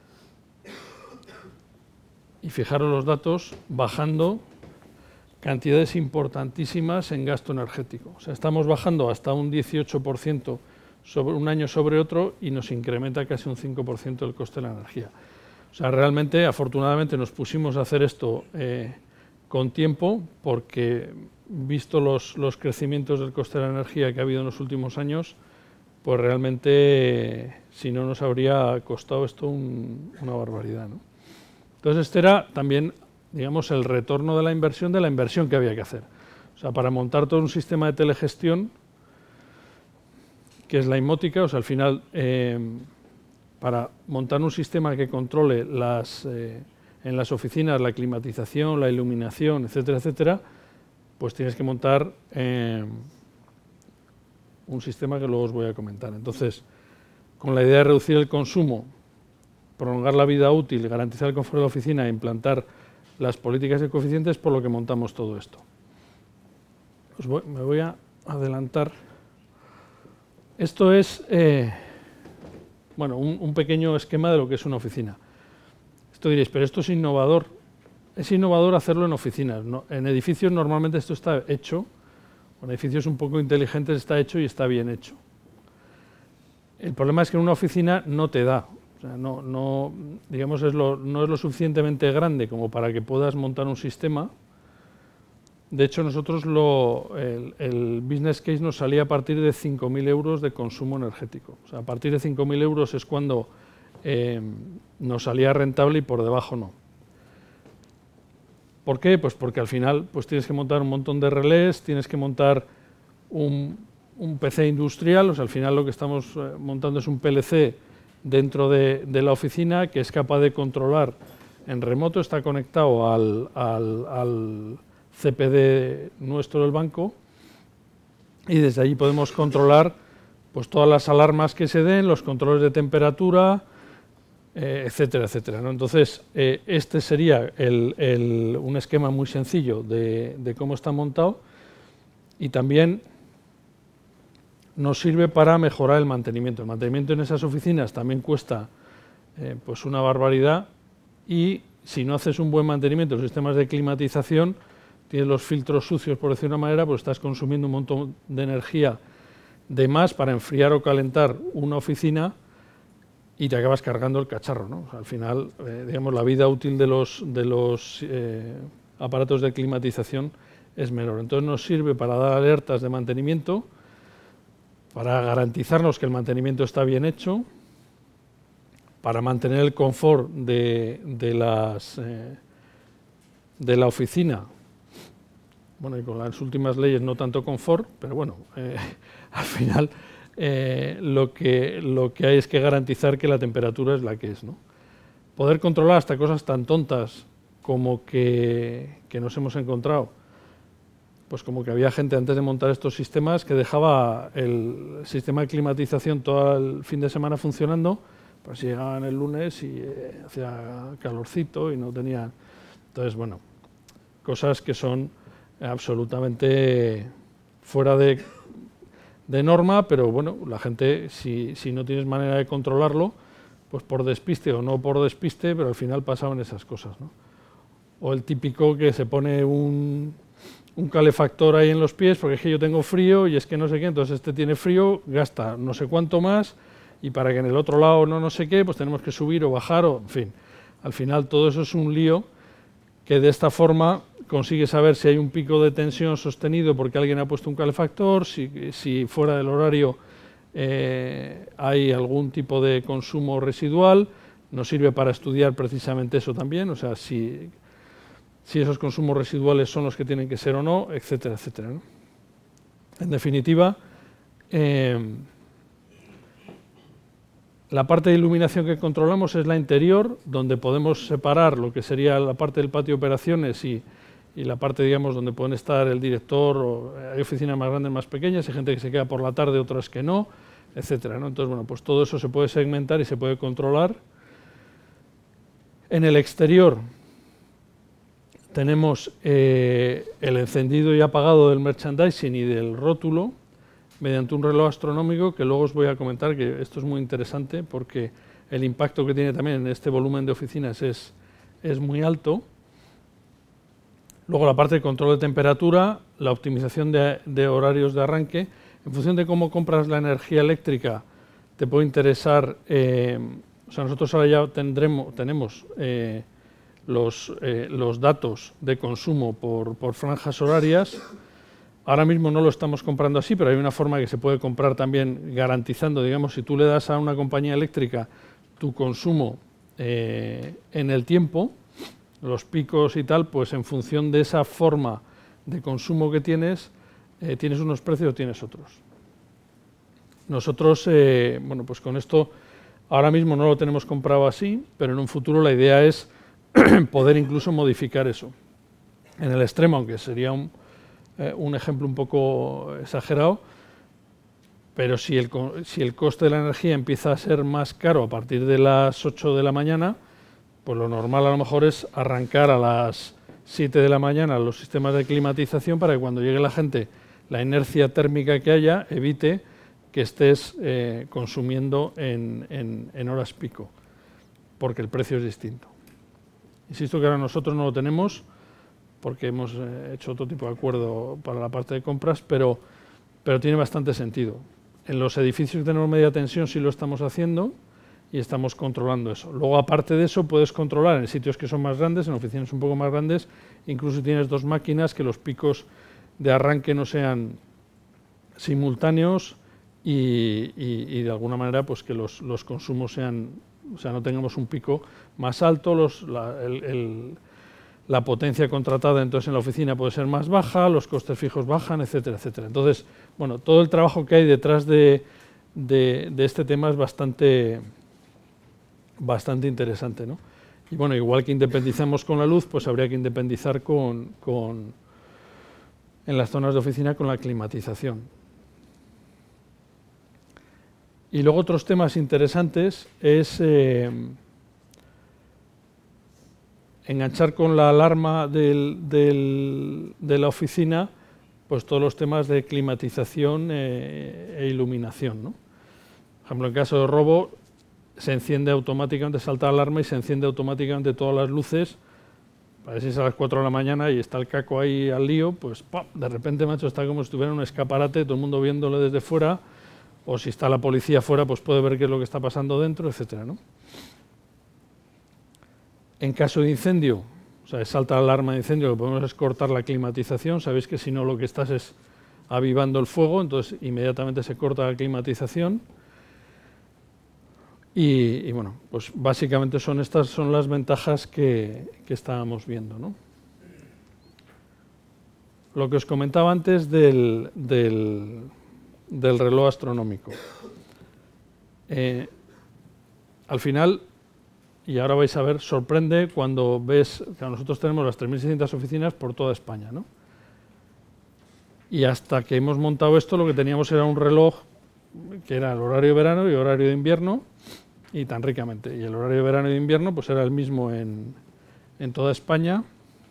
Y fijaros los datos, bajando cantidades importantísimas en gasto energético. O sea, estamos bajando hasta un 18% sobre un año sobre otro y nos incrementa casi un 5% el coste de la energía. O sea, realmente, afortunadamente, nos pusimos a hacer esto con tiempo, porque visto los crecimientos del coste de la energía que ha habido en los últimos años, pues realmente si no nos habría costado esto una barbaridad, ¿no? Entonces este era también, digamos, el retorno de la inversión que había que hacer. O sea, para montar todo un sistema de telegestión, que es la Inmótica, o sea, al final, para montar un sistema que controle en las oficinas la climatización, la iluminación, etcétera, etcétera, pues tienes que montar un sistema que luego os voy a comentar. Entonces, con la idea de reducir el consumo, prolongar la vida útil, garantizar el confort de la oficina e implantar las políticas de coeficientes, por lo que montamos todo esto. Me voy a adelantar. Esto es bueno, un pequeño esquema de lo que es una oficina. Esto diréis, pero esto es innovador. Es innovador hacerlo en oficinas. ¿No? En edificios normalmente esto está hecho, en edificios un poco inteligentes está hecho y está bien hecho. El problema es que en una oficina no te da. O sea, digamos, no es lo suficientemente grande como para que puedas montar un sistema. De hecho, nosotros el business case nos salía a partir de 5.000 euros de consumo energético. O sea, a partir de 5.000 euros es cuando nos salía rentable y por debajo no. ¿Por qué? Pues porque al final pues tienes que montar un montón de relés, tienes que montar un PC industrial, o sea, al final lo que estamos montando es un PLC dentro de la oficina que es capaz de controlar en remoto, está conectado al CPD nuestro del banco y desde allí podemos controlar pues todas las alarmas que se den, los controles de temperatura, etcétera, etcétera, ¿no? Entonces, este sería un esquema muy sencillo de cómo está montado y también nos sirve para mejorar el mantenimiento. El mantenimiento en esas oficinas también cuesta pues una barbaridad y si no haces un buen mantenimiento en los sistemas de climatización, tienes los filtros sucios, por decir de una manera, pues estás consumiendo un montón de energía de más para enfriar o calentar una oficina y te acabas cargando el cacharro, ¿no? O sea, al final, digamos, la vida útil de los aparatos de climatización es menor. Entonces nos sirve para dar alertas de mantenimiento, para garantizarnos que el mantenimiento está bien hecho, para mantener el confort de la oficina. Bueno, y con las últimas leyes no tanto confort, pero bueno, al final lo que hay es que garantizar que la temperatura es la que es, ¿no? Poder controlar hasta cosas tan tontas como que nos hemos encontrado, pues como que había gente antes de montar estos sistemas que dejaba el sistema de climatización todo el fin de semana funcionando, pues llegaban el lunes y hacía calorcito y no tenían... Entonces, bueno, cosas que son absolutamente fuera de norma, pero bueno, la gente, si no tienes manera de controlarlo, pues por despiste o no por despiste, pero al final pasaban esas cosas, ¿no? O el típico que se pone un calefactor ahí en los pies porque es que yo tengo frío y es que no sé qué, entonces este tiene frío, gasta no sé cuánto más y para que en el otro lado no sé qué, pues tenemos que subir o bajar, o en fin. Al final todo eso es un lío que de esta forma consigue saber si hay un pico de tensión sostenido porque alguien ha puesto un calefactor, si fuera del horario hay algún tipo de consumo residual, nos sirve para estudiar precisamente eso también, o sea, si esos consumos residuales son los que tienen que ser o no, etcétera, etcétera, ¿no? En definitiva, la parte de iluminación que controlamos es la interior, donde podemos separar lo que sería la parte del patio de operaciones y la parte, digamos, donde pueden estar el director, o hay oficinas más grandes, más pequeñas, hay gente que se queda por la tarde, otras que no, etcétera, ¿no? Entonces, bueno, pues todo eso se puede segmentar y se puede controlar. En el exterior tenemos el encendido y apagado del merchandising y del rótulo mediante un reloj astronómico, que luego os voy a comentar que esto es muy interesante porque el impacto que tiene también en este volumen de oficinas es muy alto. Luego la parte de control de temperatura, la optimización de horarios de arranque. En función de cómo compras la energía eléctrica, te puede interesar, o sea, nosotros ahora ya tenemos los datos de consumo por franjas horarias. Ahora mismo no lo estamos comprando así, pero hay una forma que se puede comprar también garantizando, digamos, si tú le das a una compañía eléctrica tu consumo en el tiempo, los picos y tal, pues en función de esa forma de consumo que tienes unos precios o tienes otros. Nosotros, bueno, pues con esto ahora mismo no lo tenemos comprado así, pero en un futuro la idea es poder incluso modificar eso. En el extremo, aunque sería un ejemplo un poco exagerado, pero si el coste de la energía empieza a ser más caro a partir de las 8 de la mañana, pues lo normal a lo mejor es arrancar a las 7 de la mañana los sistemas de climatización para que cuando llegue la gente, la inercia térmica que haya evite que estés consumiendo en horas pico, porque el precio es distinto. Insisto que ahora nosotros no lo tenemos porque hemos hecho otro tipo de acuerdo para la parte de compras, pero tiene bastante sentido. En los edificios que tenemos media tensión sí lo estamos haciendo y estamos controlando eso. Luego, aparte de eso, puedes controlar en sitios que son más grandes, en oficinas un poco más grandes, incluso tienes dos máquinas, que los picos de arranque no sean simultáneos y de alguna manera pues que los consumos sean, o sea, no tengamos un pico más alto, la potencia contratada entonces en la oficina puede ser más baja, los costes fijos bajan, etcétera, etcétera. Entonces, bueno, todo el trabajo que hay detrás de este tema es bastante interesante, ¿no? Y bueno, igual que independizamos con la luz, pues habría que independizar en las zonas de oficina con la climatización. Y luego otros temas interesantes es enganchar con la alarma de la oficina pues todos los temas de climatización e iluminación, ¿no? Por ejemplo, en caso de robo, se enciende automáticamente, salta la alarma y se enciende automáticamente todas las luces. Para si es a las 4 de la mañana y está el caco ahí al lío, pues ¡pam!, de repente, macho, está como si estuviera en un escaparate, todo el mundo viéndole desde fuera, o si está la policía fuera, pues puede ver qué es lo que está pasando dentro, etcétera, ¿no? En caso de incendio, o sea, salta la alarma de incendio, lo que podemos es cortar la climatización. Sabéis que si no lo que estás es avivando el fuego, entonces inmediatamente se corta la climatización. Y bueno, pues básicamente estas son las ventajas que estábamos viendo, ¿no? Lo que os comentaba antes del reloj astronómico. Al final, y ahora vais a ver, sorprende cuando ves que nosotros tenemos las 3.600 oficinas por toda España, ¿no? Y hasta que hemos montado esto, lo que teníamos era un reloj que era el horario de verano y horario de invierno, y tan ricamente. Y el horario de verano y de invierno pues era el mismo en toda España.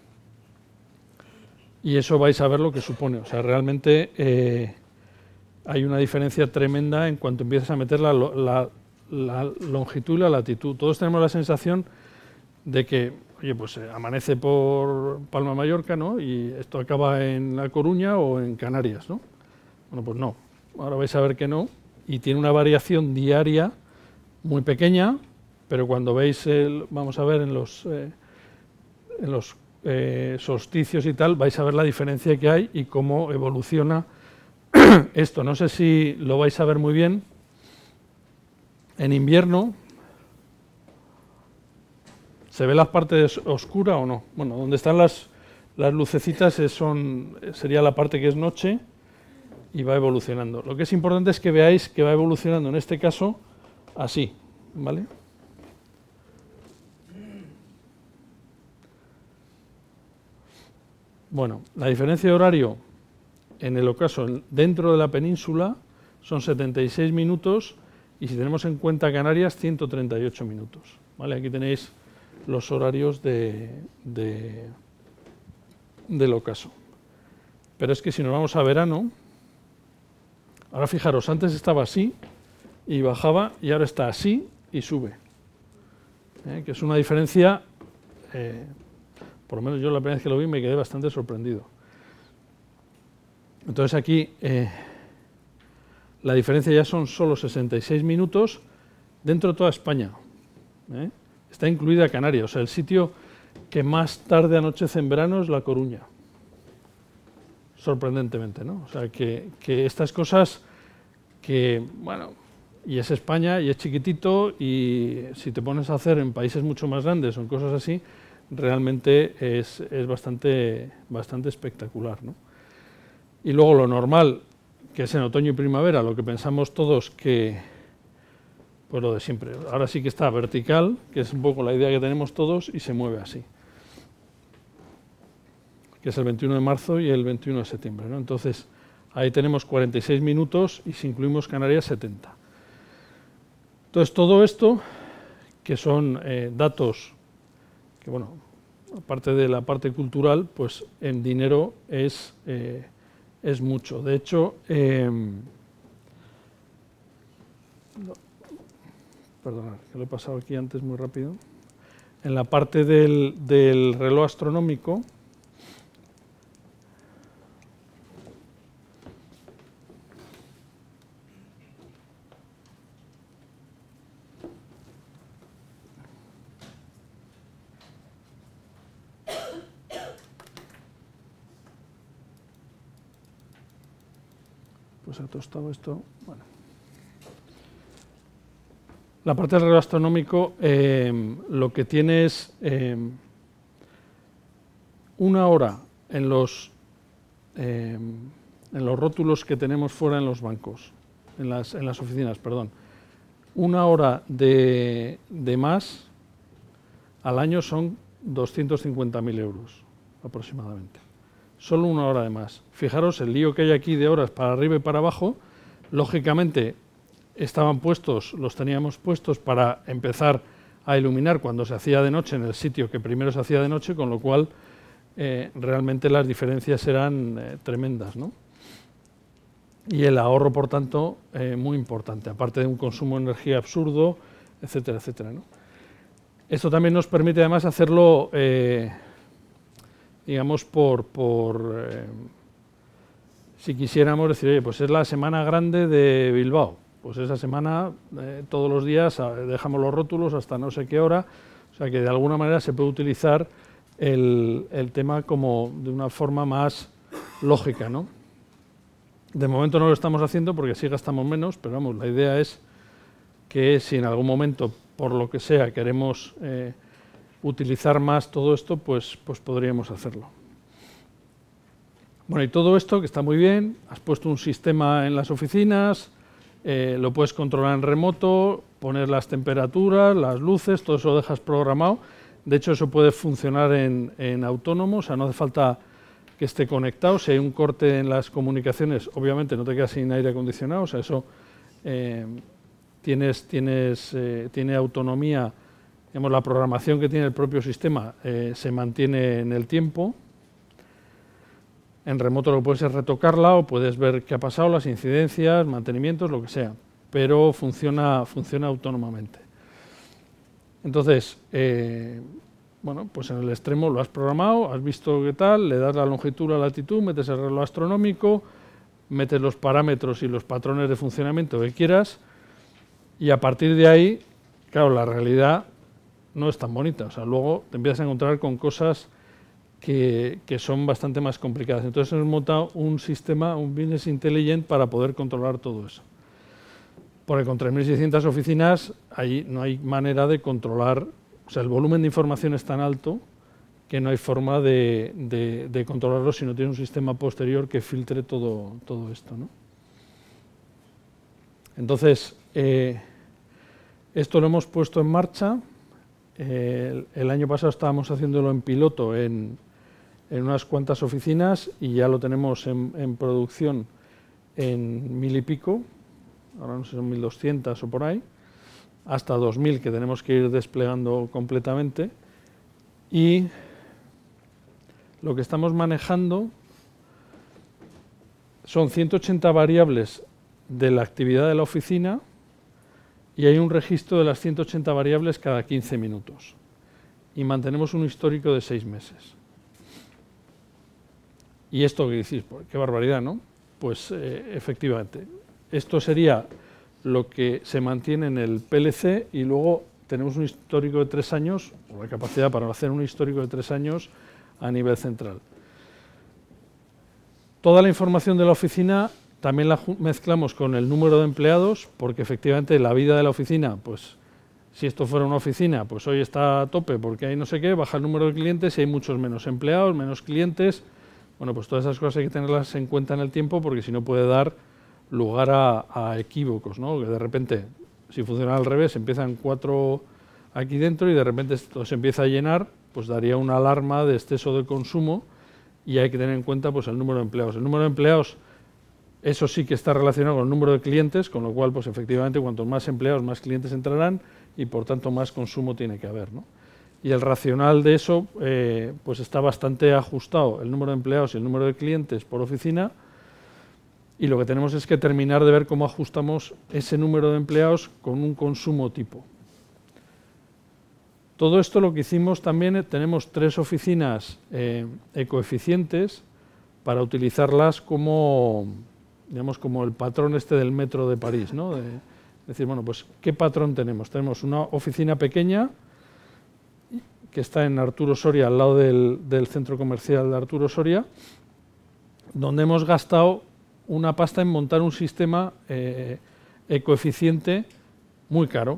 Y eso vais a ver lo que supone. O sea, realmente hay una diferencia tremenda en cuanto empiezas a meter la longitud y la latitud. Todos tenemos la sensación de que, oye, pues amanece por Palma de Mallorca, ¿no? Y esto acaba en La Coruña o en Canarias, ¿no? Bueno, pues no. Ahora vais a ver que no. Y tiene una variación diaria muy pequeña, pero cuando veis, vamos a ver en los solsticios y tal, vais a ver la diferencia que hay y cómo evoluciona esto. No sé si lo vais a ver muy bien. En invierno, ¿Se ve la parte oscura o no? Bueno, donde están las lucecitas sería la parte que es noche y va evolucionando. Lo que es importante es que veáis que va evolucionando, en este caso, así, ¿vale? Bueno, la diferencia de horario en el ocaso dentro de la península son 76 minutos y si tenemos en cuenta Canarias, 138 minutos. ¿Vale? Aquí tenéis los horarios del ocaso. Pero es que si nos vamos a verano, ahora fijaros, antes estaba así y bajaba y ahora está así y sube. Que es una diferencia, por lo menos yo la primera vez que lo vi me quedé bastante sorprendido. Entonces aquí la diferencia ya son solo 66 minutos dentro de toda España. Está incluida Canarias, o sea, el sitio que más tarde anochece en verano es La Coruña. Sorprendentemente, ¿no? O sea, que estas cosas que, bueno, y es España y es chiquitito y si te pones a hacer en países mucho más grandes o en cosas así, realmente es bastante espectacular, ¿no? Y luego lo normal, que es en otoño y primavera, lo que pensamos todos que, pues lo de siempre, ahora sí que está vertical, que es un poco la idea que tenemos todos, y se mueve así, que es el 21 de marzo y el 21 de septiembre, ¿no? Entonces, ahí tenemos 46 minutos y si incluimos Canarias, 70. Entonces, todo esto, que son datos que, bueno, aparte de la parte cultural, pues en dinero es mucho. De hecho, perdonad, que lo he pasado aquí antes muy rápido. En la parte del reloj astronómico, pues ha tostado esto. Bueno. La parte del reloj astronómico lo que tiene es una hora en los rótulos que tenemos fuera en los bancos, en las oficinas, perdón. Una hora de más al año son 250.000 euros aproximadamente. Solo una hora de más. Fijaros el lío que hay aquí de horas para arriba y para abajo. Lógicamente estaban puestos, los teníamos puestos para empezar a iluminar cuando se hacía de noche en el sitio que primero se hacía de noche, con lo cual realmente las diferencias eran tremendas, ¿no? Y el ahorro, por tanto, muy importante, aparte de un consumo de energía absurdo, etcétera, etcétera, ¿no? Esto también nos permite además hacerlo digamos, si quisiéramos decir, oye, pues es la semana grande de Bilbao, pues esa semana todos los días dejamos los rótulos hasta no sé qué hora, o sea que de alguna manera se puede utilizar el tema como de una forma más lógica, ¿no? De momento no lo estamos haciendo porque así gastamos menos, pero vamos, la idea es que si en algún momento, por lo que sea, queremos utilizar más todo esto, pues podríamos hacerlo. Bueno, y todo esto, que está muy bien, has puesto un sistema en las oficinas, lo puedes controlar en remoto, poner las temperaturas, las luces, todo eso lo dejas programado. De hecho, eso puede funcionar en autónomo, o sea, no hace falta que esté conectado. Si hay un corte en las comunicaciones, obviamente no te quedas sin aire acondicionado, o sea, eso tiene autonomía. Digamos, la programación que tiene el propio sistema se mantiene en el tiempo. En remoto lo que puedes es retocarla o puedes ver qué ha pasado, las incidencias, mantenimientos, lo que sea, pero funciona autónomamente. Entonces, bueno, pues en el extremo lo has programado, has visto qué tal, le das la longitud, la latitud, metes el reloj astronómico, metes los parámetros y los patrones de funcionamiento que quieras y a partir de ahí, claro, la realidad no es tan bonita, o sea, luego te empiezas a encontrar con cosas que son bastante más complicadas. Entonces hemos montado un sistema, un Business Intelligent para poder controlar todo eso. Porque con 3.600 oficinas ahí no hay manera de controlar sea, el volumen de información es tan alto que no hay forma de controlarlo si no tiene un sistema posterior que filtre todo esto, ¿no? Entonces, esto lo hemos puesto en marcha. El año pasado estábamos haciéndolo en piloto en unas cuantas oficinas y ya lo tenemos en producción en 1000 y pico, ahora no sé, son 1200 o por ahí, hasta 2000 que tenemos que ir desplegando completamente. Y lo que estamos manejando son 180 variables de la actividad de la oficina y hay un registro de las 180 variables cada 15 minutos. Y mantenemos un histórico de 6 meses. ¿Y esto qué decís? Qué barbaridad, ¿no? Pues efectivamente, esto sería lo que se mantiene en el PLC y luego tenemos un histórico de 3 años, o la capacidad para hacer un histórico de 3 años a nivel central. Toda la información de la oficina también la mezclamos con el número de empleados, porque efectivamente la vida de la oficina, pues si esto fuera una oficina, pues hoy está a tope porque hay no sé qué, baja el número de clientes y hay muchos menos empleados, menos clientes. Bueno, pues todas esas cosas hay que tenerlas en cuenta en el tiempo porque si no puede dar lugar a equívocos, ¿no? Que de repente, si funciona al revés, empiezan 4 aquí dentro y de repente esto se empieza a llenar, pues daría una alarma de exceso de consumo y hay que tener en cuenta pues el número de empleados. El número de empleados, eso sí que está relacionado con el número de clientes, con lo cual pues efectivamente cuanto más empleados, más clientes entrarán y por tanto más consumo tiene que haber, ¿no? Y el racional de eso pues está bastante ajustado, el número de empleados y el número de clientes por oficina, y lo que tenemos es que terminar de ver cómo ajustamos ese número de empleados con un consumo tipo. Todo esto lo que hicimos también, tenemos 3 oficinas ecoeficientes para utilizarlas como, digamos, como el patrón este del metro de París, ¿no? Decir, bueno, pues ¿qué patrón tenemos? Tenemos una oficina pequeña que está en Arturo Soria, al lado del centro comercial de Arturo Soria, donde hemos gastado una pasta en montar un sistema ecoeficiente muy caro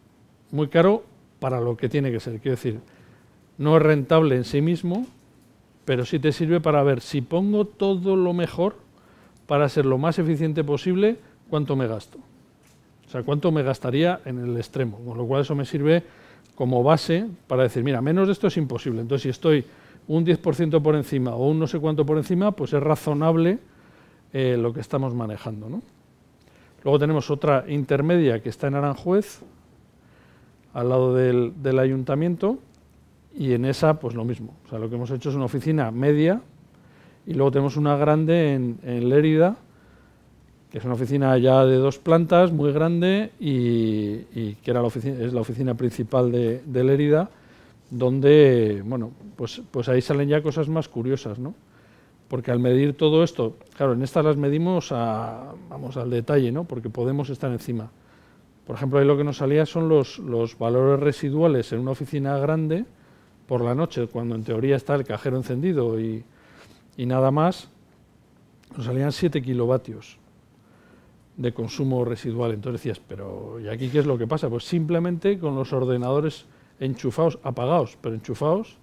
para lo que tiene que ser. Quiero decir, no es rentable en sí mismo, pero sí te sirve para ver si pongo todo lo mejor para ser lo más eficiente posible, cuánto me gasto. O sea, cuánto me gastaría en el extremo, con lo cual eso me sirve como base para decir, mira, menos de esto es imposible. Entonces, si estoy un 10% por encima o un no sé cuánto por encima, pues es razonable lo que estamos manejando, ¿no? Luego tenemos otra intermedia que está en Aranjuez, al lado del ayuntamiento, y en esa pues lo mismo. O sea, lo que hemos hecho es una oficina media y luego tenemos una grande en Lérida, que es una oficina ya de 2 plantas, muy grande, y que era es la oficina principal de Lérida, donde, bueno, pues ahí salen ya cosas más curiosas, ¿no? Porque al medir todo esto, claro, en estas las medimos vamos al detalle, ¿no? Porque podemos estar encima. Por ejemplo, ahí lo que nos salía son los valores residuales en una oficina grande por la noche, cuando en teoría está el cajero encendido y nada más, nos salían 7 kilovatios de consumo residual. Entonces decías, pero ¿y aquí qué es lo que pasa? Pues simplemente con los ordenadores enchufados, apagados, pero enchufados,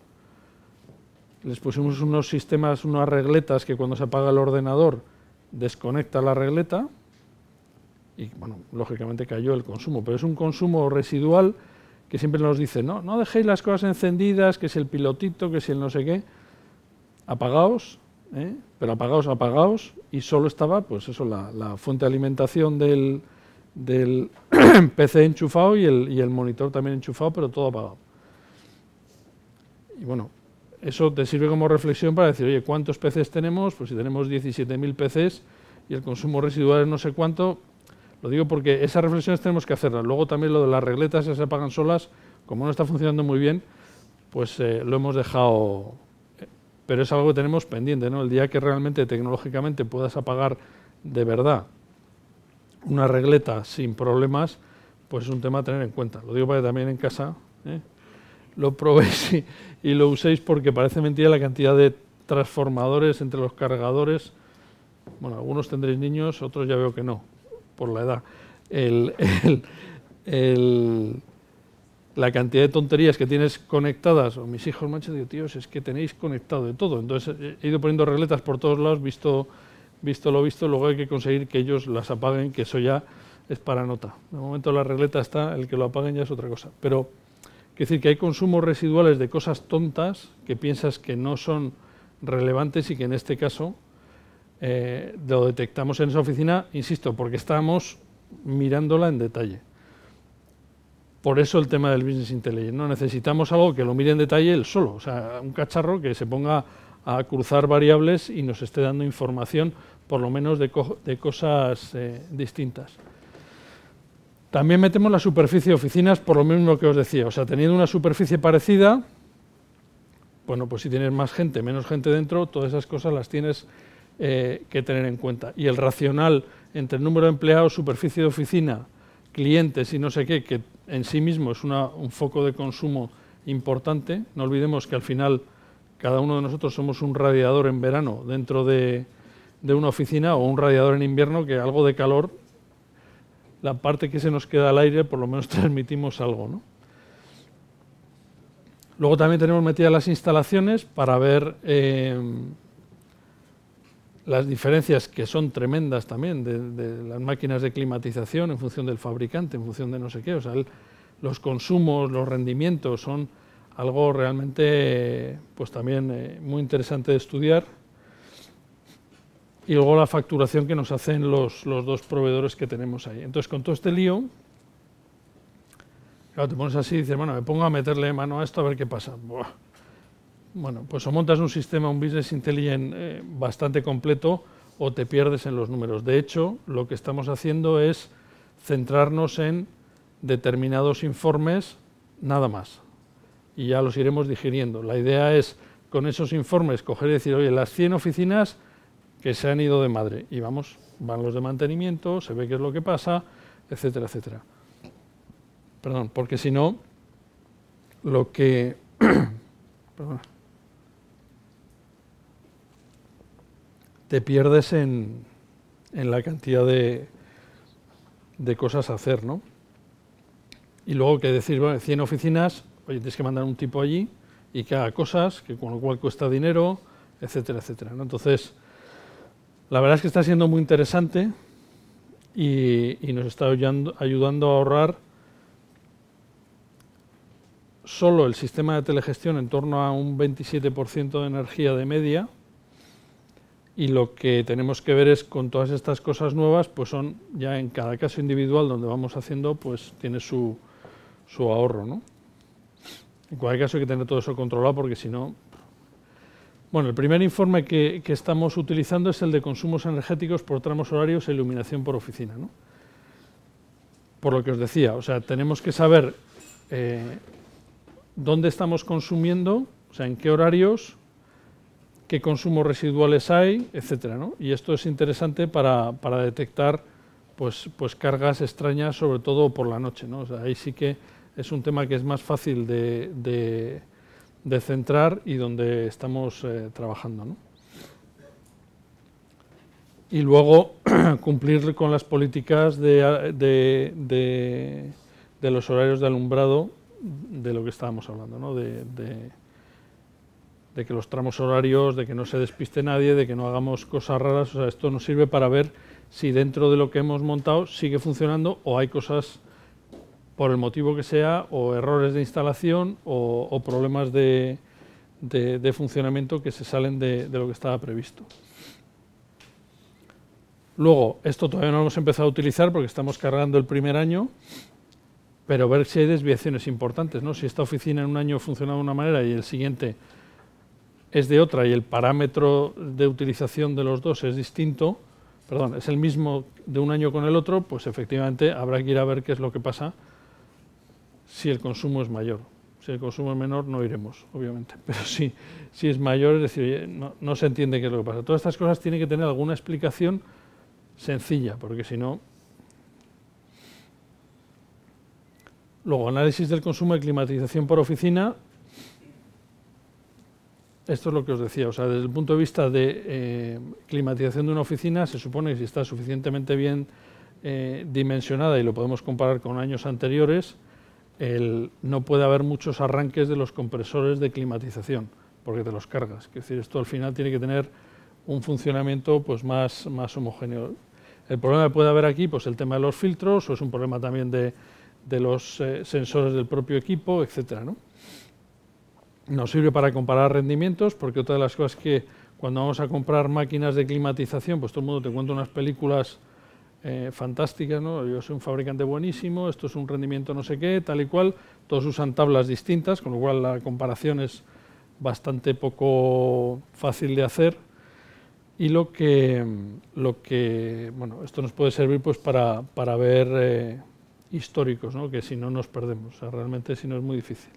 les pusimos unos sistemas, unas regletas que cuando se apaga el ordenador desconecta la regleta y, bueno, lógicamente cayó el consumo, pero es un consumo residual que siempre nos dice, no dejéis las cosas encendidas, que si el pilotito, que si el no sé qué, apagaos, pero apagaos, y solo estaba, pues eso, la fuente de alimentación del PC enchufado y el monitor también enchufado, pero todo apagado. Y bueno, eso te sirve como reflexión para decir, oye, ¿cuántos PCs tenemos? Pues si tenemos 17.000 PCs y el consumo residual es no sé cuánto. Lo digo porque esas reflexiones tenemos que hacerlas. Luego también lo de las regletas ya se apagan solas, como no está funcionando muy bien, pues lo hemos dejado, pero es algo que tenemos pendiente, ¿no? El día que realmente tecnológicamente puedas apagar de verdad una regleta sin problemas, pues es un tema a tener en cuenta. Lo digo para que también en casa lo probéis y lo uséis, porque parece mentira la cantidad de transformadores entre los cargadores. Bueno, algunos tendréis niños, otros ya veo que no, por la edad. la cantidad de tonterías que tienes conectadas, o mis hijos manches, digo, tíos, es que tenéis conectado de todo. Entonces he ido poniendo regletas por todos lados, visto lo visto, luego hay que conseguir que ellos las apaguen, que eso ya es para nota. De momento la regleta está, el que lo apaguen ya es otra cosa. Pero, quiero decir que hay consumos residuales de cosas tontas que piensas que no son relevantes y que en este caso lo detectamos en esa oficina, insisto, porque estábamos mirándola en detalle. Por eso el tema del Business Intelligence, ¿no? Necesitamos algo que lo mire en detalle él solo, o sea, un cacharro que se ponga a cruzar variables y nos esté dando información, por lo menos de cosas distintas. También metemos la superficie de oficinas por lo mismo que os decía, o sea, teniendo una superficie parecida, bueno, pues si tienes más gente, menos gente dentro, todas esas cosas las tienes que tener en cuenta. Y el racional entre el número de empleados, superficie de oficina, clientes y no sé qué, que en sí mismo es un foco de consumo importante. No olvidemos que al final cada uno de nosotros somos un radiador en verano dentro de una oficina o un radiador en invierno, que algo de calor, la parte que se nos queda al aire, por lo menos transmitimos algo, ¿no? Luego también tenemos metidas las instalaciones para ver las diferencias, que son tremendas también, de las máquinas de climatización en función del fabricante, en función de no sé qué. O sea, los consumos, los rendimientos son algo realmente pues también muy interesante de estudiar. Y luego la facturación que nos hacen los dos proveedores que tenemos ahí. Entonces, con todo este lío, claro, te pones así y dices, bueno, me pongo a meterle mano a esto a ver qué pasa. Buah. Bueno, pues o montas un sistema, un Business Intelligence bastante completo, o te pierdes en los números. De hecho, lo que estamos haciendo es centrarnos en determinados informes, nada más. Y ya los iremos digiriendo. La idea es, con esos informes, coger y decir, oye, las 100 oficinas que se han ido de madre, y van los de mantenimiento, se ve qué es lo que pasa, etcétera, etcétera. Perdón, porque si no, lo que... perdón, te pierdes en la cantidad de cosas a hacer, ¿no? Y luego que decir, bueno, 100 oficinas, oye, tienes que mandar un tipo allí y que haga cosas, que con lo cual cuesta dinero, etcétera, etcétera, ¿no? Entonces, la verdad es que está siendo muy interesante y nos está ayudando a ahorrar solo el sistema de telegestión en torno a un 27% de energía de media. Y lo que tenemos que ver es, con todas estas cosas nuevas, pues son ya en cada caso individual donde vamos haciendo, pues tiene su ahorro, ¿no? En cualquier caso hay que tener todo eso controlado, porque si no... Bueno, el primer informe que estamos utilizando es el de consumos energéticos por tramos horarios e iluminación por oficina, ¿no? Por lo que os decía, o sea, tenemos que saber dónde estamos consumiendo, o sea, en qué horarios, qué consumos residuales hay, etcétera, ¿no? Y esto es interesante para detectar pues cargas extrañas, sobre todo por la noche, ¿no? O sea, ahí sí que es un tema que es más fácil de centrar y donde estamos trabajando, ¿no? Y luego cumplir con las políticas de los horarios de alumbrado, de lo que estábamos hablando, ¿no? De que los tramos horarios, de que no se despiste nadie, de que no hagamos cosas raras. O sea, esto nos sirve para ver si dentro de lo que hemos montado sigue funcionando, o hay cosas, por el motivo que sea, o errores de instalación o problemas de funcionamiento que se salen de lo que estaba previsto. Luego, esto todavía no lo hemos empezado a utilizar porque estamos cargando el primer año, pero ver si hay desviaciones importantes, ¿no? Si esta oficina en un año funciona de una manera y el siguiente es de otra, y el parámetro de utilización de los dos es distinto, perdón, es el mismo de un año con el otro, pues efectivamente habrá que ir a ver qué es lo que pasa si el consumo es mayor. Si el consumo es menor, no iremos, obviamente, pero si es mayor, es decir, oye, no se entiende qué es lo que pasa. Todas estas cosas tienen que tener alguna explicación sencilla, porque si no... Luego, análisis del consumo de climatización por oficina. Esto es lo que os decía, o sea, desde el punto de vista de climatización de una oficina, se supone que si está suficientemente bien dimensionada, y lo podemos comparar con años anteriores, no puede haber muchos arranques de los compresores de climatización, porque te los cargas. Es decir, esto al final tiene que tener un funcionamiento pues más homogéneo. El problema que puede haber aquí, pues el tema de los filtros, o es un problema también de los sensores del propio equipo, etcétera, ¿no? Nos sirve para comparar rendimientos, porque otra de las cosas que cuando vamos a comprar máquinas de climatización, pues todo el mundo te cuenta unas películas fantásticas, ¿no? Yo soy un fabricante buenísimo, esto es un rendimiento no sé qué, tal y cual, todos usan tablas distintas, con lo cual la comparación es bastante poco fácil de hacer, y lo que bueno, esto nos puede servir pues para ver históricos, ¿no? Que si no nos perdemos, o sea, realmente si no es muy difícil.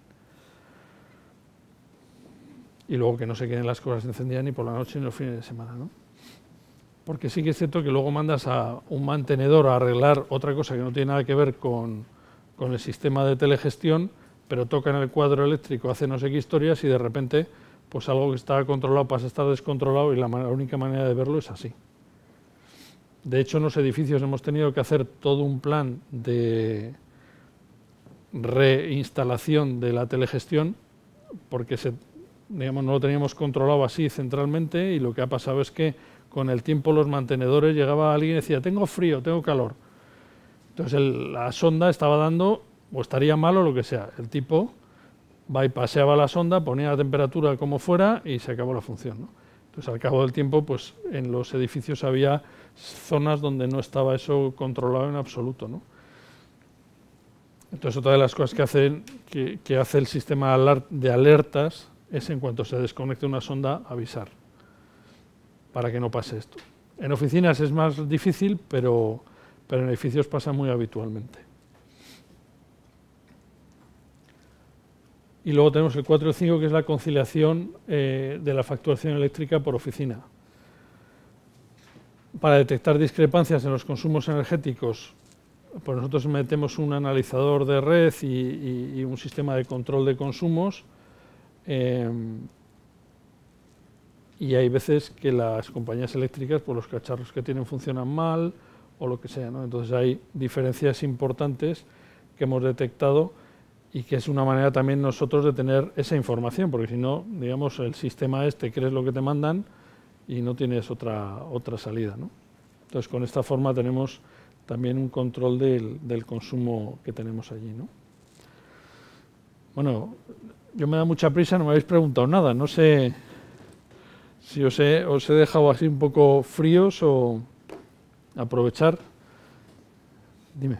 Y luego que no se queden las cosas encendidas ni por la noche ni los fines de semana, ¿no? Porque sí que es cierto que luego mandas a un mantenedor a arreglar otra cosa que no tiene nada que ver con el sistema de telegestión, pero toca en el cuadro eléctrico, hace no sé qué historias y de repente pues algo que estaba controlado pasa a estar descontrolado y la única manera de verlo es así. De hecho, en los edificios hemos tenido que hacer todo un plan de reinstalación de la telegestión porque digamos, no lo teníamos controlado así centralmente y lo que ha pasado es que con el tiempo los mantenedores llegaba alguien y decía tengo frío, tengo calor. Entonces la sonda estaba dando o estaría mal o lo que sea. El tipo bypaseaba la sonda, ponía la temperatura como fuera y se acabó la función, ¿no? Entonces al cabo del tiempo pues en los edificios había zonas donde no estaba eso controlado en absoluto, ¿no? Entonces otra de las cosas que hace el sistema de alertas es en cuanto se desconecte una sonda avisar para que no pase esto. En oficinas es más difícil, pero en edificios pasa muy habitualmente. Y luego tenemos el 4.5, que es la conciliación de la facturación eléctrica por oficina. Para detectar discrepancias en los consumos energéticos, pues nosotros metemos un analizador de red y un sistema de control de consumos. Y hay veces que las compañías eléctricas, pues los cacharros que tienen funcionan mal o lo que sea, ¿no? Entonces hay diferencias importantes que hemos detectado y que es una manera también nosotros de tener esa información, porque si no, digamos, el sistema crees lo que te mandan y no tienes otra salida, ¿no? Entonces con esta forma tenemos también un control del consumo que tenemos allí, ¿no? Bueno, yo me da mucha prisa, no me habéis preguntado nada, no sé si os he dejado así un poco fríos o aprovechar. Dime.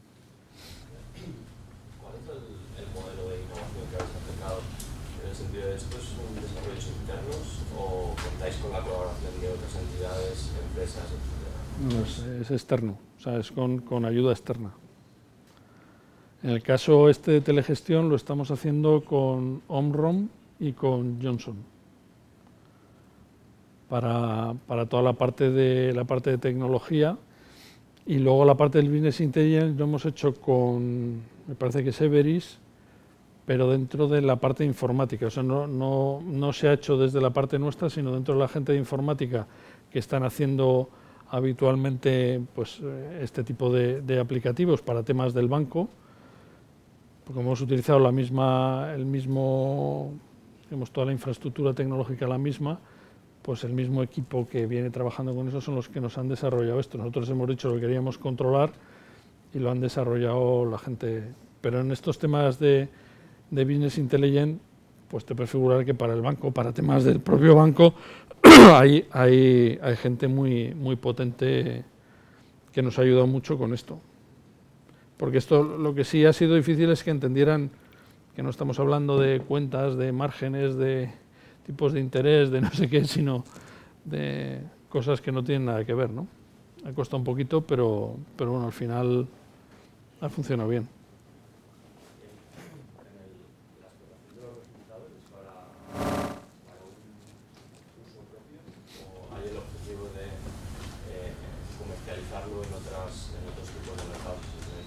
¿Cuál es el modelo de innovación que habéis aplicado? En el sentido de esto, ¿es un desarrollos internos o contáis con la colaboración de otras entidades, empresas, etcétera? No, es externo, o sea, es con ayuda externa. En el caso de telegestión lo estamos haciendo con Omron y con Johnson. Para toda la parte de tecnología, y luego la parte del Business Intelligence lo hemos hecho con, me parece que es Everis, pero dentro de la parte de informática. O sea, no se ha hecho desde la parte nuestra, sino dentro de la gente de informática que están haciendo habitualmente pues, este tipo de aplicativos para temas del banco, porque hemos utilizado toda la infraestructura tecnológica la misma, pues el mismo equipo que viene trabajando con eso son los que nos han desarrollado esto. Nosotros hemos dicho lo que queríamos controlar y lo han desarrollado la gente. Pero en estos temas de Business Intelligence, pues te puedes figurar que para el banco, para temas del propio banco, hay gente muy potente que nos ha ayudado mucho con esto. Porque esto lo que sí ha sido difícil es que entendieran que no estamos hablando de cuentas, de márgenes, de tipos de interés, de no sé qué, sino de cosas que no tienen nada que ver, ¿no? Ha costado un poquito, pero bueno, al final ha funcionado bien. ¿La explotación de los resultados es para un uso propio o hay el objetivo de comercializarlo en otros tipos de mercados?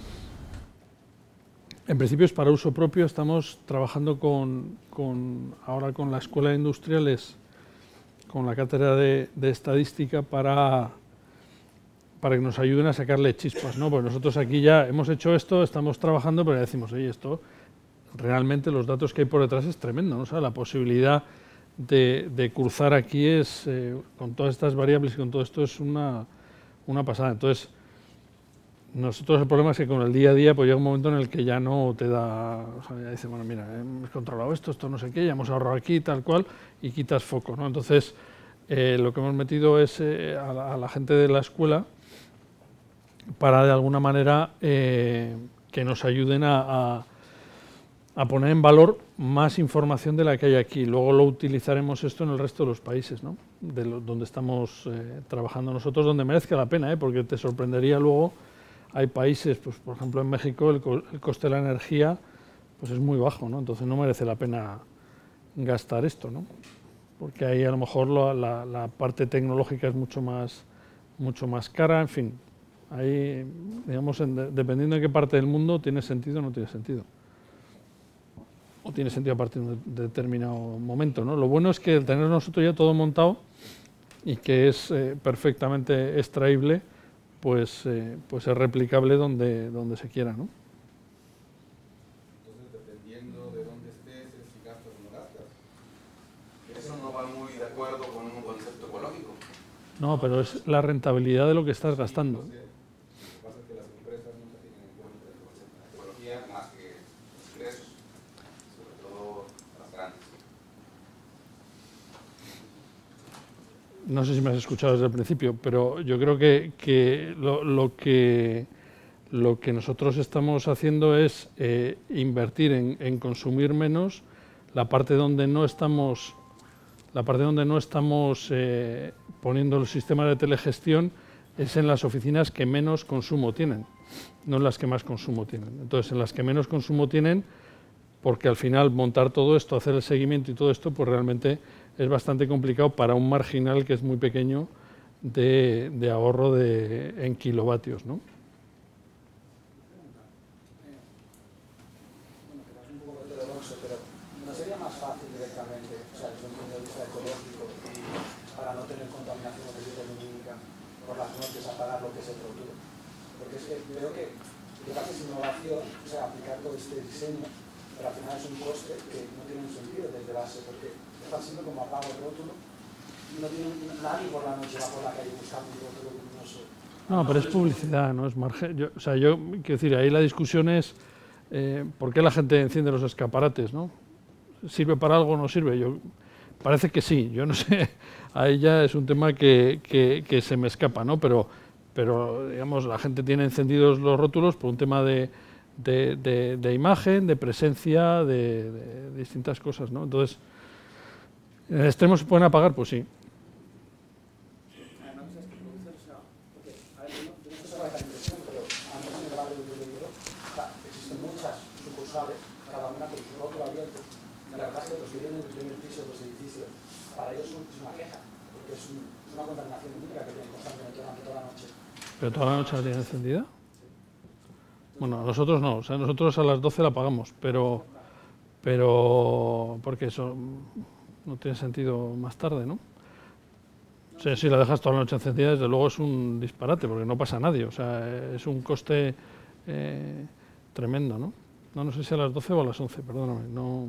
En principio es para uso propio. Estamos trabajando ahora con la Escuela de Industriales, con la cátedra de Estadística, para para que nos ayuden a sacarle chispas, ¿no? Pues nosotros aquí ya hemos hecho esto, estamos trabajando, pero ya decimos, oye, esto realmente los datos que hay por detrás es tremendo, ¿no? O sea, la posibilidad de cruzar aquí es, con todas estas variables y con todo esto, es una pasada. Entonces, nosotros el problema es que con el día a día pues llega un momento en el que ya no te da, o sea, ya dices, bueno, mira, hemos controlado esto no sé qué, ya hemos ahorrado aquí, tal cual, y quitas foco, ¿no? Entonces, lo que hemos metido es a la gente de la escuela para de alguna manera que nos ayuden a poner en valor más información de la que hay aquí. Luego lo utilizaremos esto en el resto de los países, ¿no? Donde estamos trabajando nosotros, donde merezca la pena, porque te sorprendería luego. Hay países, pues por ejemplo en México el coste de la energía pues es muy bajo, ¿no? Entonces no merece la pena gastar esto, ¿no? Porque ahí a lo mejor la parte tecnológica es mucho más cara, en fin. Ahí, digamos, dependiendo de qué parte del mundo tiene sentido o no tiene sentido. O tiene sentido a partir de un determinado momento, ¿no? Lo bueno es que el tener nosotros ya todo montado y que es perfectamente extraíble, pues es replicable donde se quiera, ¿no? Entonces, dependiendo de dónde estés, es si gastas o no gastas. Eso no va muy de acuerdo con un concepto ecológico. No, pero es la rentabilidad de lo que estás gastando. Lo que pasa es que las empresas nunca tienen en cuenta el concepto de ecología más que los ingresos, sobre todo las grandes. No sé si me has escuchado desde el principio, pero yo creo que lo que nosotros estamos haciendo es invertir en consumir menos. La parte donde no estamos poniendo el sistema de telegestión es en las oficinas que menos consumo tienen, no en las que más consumo tienen. Entonces, en las que menos consumo tienen, porque al final montar todo esto, hacer el seguimiento y todo esto, pues realmente es bastante complicado para un marginal que es muy pequeño de ahorro en kilovatios, ¿no? Un poco heterodoxo, pero ¿no sería más fácil directamente, o sea, desde un punto de vista ecológico y para no tener contaminación lumínica por las noches apagar lo que es el futuro? Porque es que creo que es innovación, o sea, aplicar todo este diseño, pero al final es un coste que no tiene un sentido desde base, porque está siendo como apago el rótulo, no tiene nadie por la noche va por la calle buscando un rótulo luminoso. No, pero es publicidad, no es margen. Yo quiero decir, ahí la discusión es ¿por qué la gente enciende los escaparates, no? ¿Sirve para algo o no sirve? Parece que sí, yo no sé. Ahí ya es un tema que se me escapa, ¿no? Pero digamos, la gente tiene encendidos los rótulos por un tema de imagen, de presencia, de distintas cosas, ¿no? Entonces, ¿en el extremo se pueden apagar? Pues sí. Existen muchas sucursales, cada una con su rótulo abierto. La verdad es que los que viven en el primer piso de los edificios, para ellos es una queja, porque es una contaminación lumínica que tienen constantemente durante toda la noche. ¿Pero toda la noche la tienen encendida? Bueno, nosotros no, o sea, nosotros a las 12 la apagamos, pero porque eso no tiene sentido más tarde, ¿no? O sea, si la dejas toda la noche encendida, desde luego es un disparate, porque no pasa a nadie, o sea, es un coste tremendo, ¿no? No sé si a las 12 o a las 11, perdóname, no...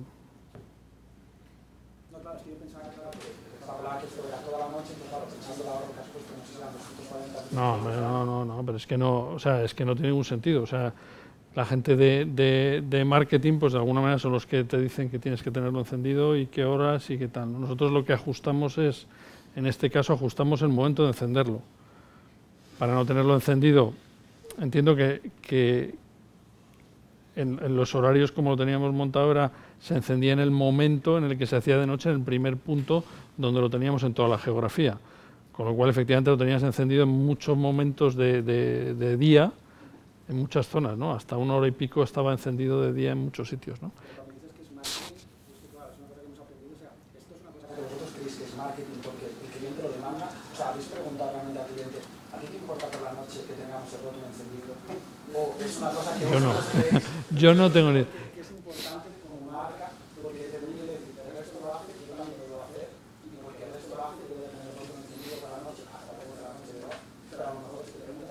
No, claro, es que yo pensaba que hablaba que esto era toda la noche, pero claro, pensando la hora que has puesto, no sé si eran 240... No, pero es que no, o sea, es que no tiene ningún sentido, o sea, la gente de marketing, pues de alguna manera son los que te dicen que tienes que tenerlo encendido y qué horas y qué tal. Nosotros lo que ajustamos es, en este caso, ajustamos el momento de encenderlo. Para no tenerlo encendido, entiendo que en los horarios como lo teníamos montado se encendía en el momento en el que se hacía de noche, en el primer punto donde lo teníamos en toda la geografía. Con lo cual, efectivamente, lo tenías encendido en muchos momentos de día, en muchas zonas, ¿no? Hasta 1 hora y pico estaba encendido de día en muchos sitios, ¿no? Pero cuando dices que es marketing, es que claro, es una cosa que hemos aprendido, o sea, esto es una cosa que vosotros creéis que es marketing porque el cliente lo demanda, o sea, habéis preguntado realmente al cliente, ¿a ti te importa por la noche que tengamos el rótulo encendido? O es una cosa que vosotros creéis Yo no tengo ni... que es importante como marca, porque te voy a decir, el resto lo hace, yo también lo voy a hacer, y porque el resto lo hace, yo voy a tener el rótulo encendido por la noche, hasta las 4 de la noche, ¿verdad? Pero a lo mejor te preguntas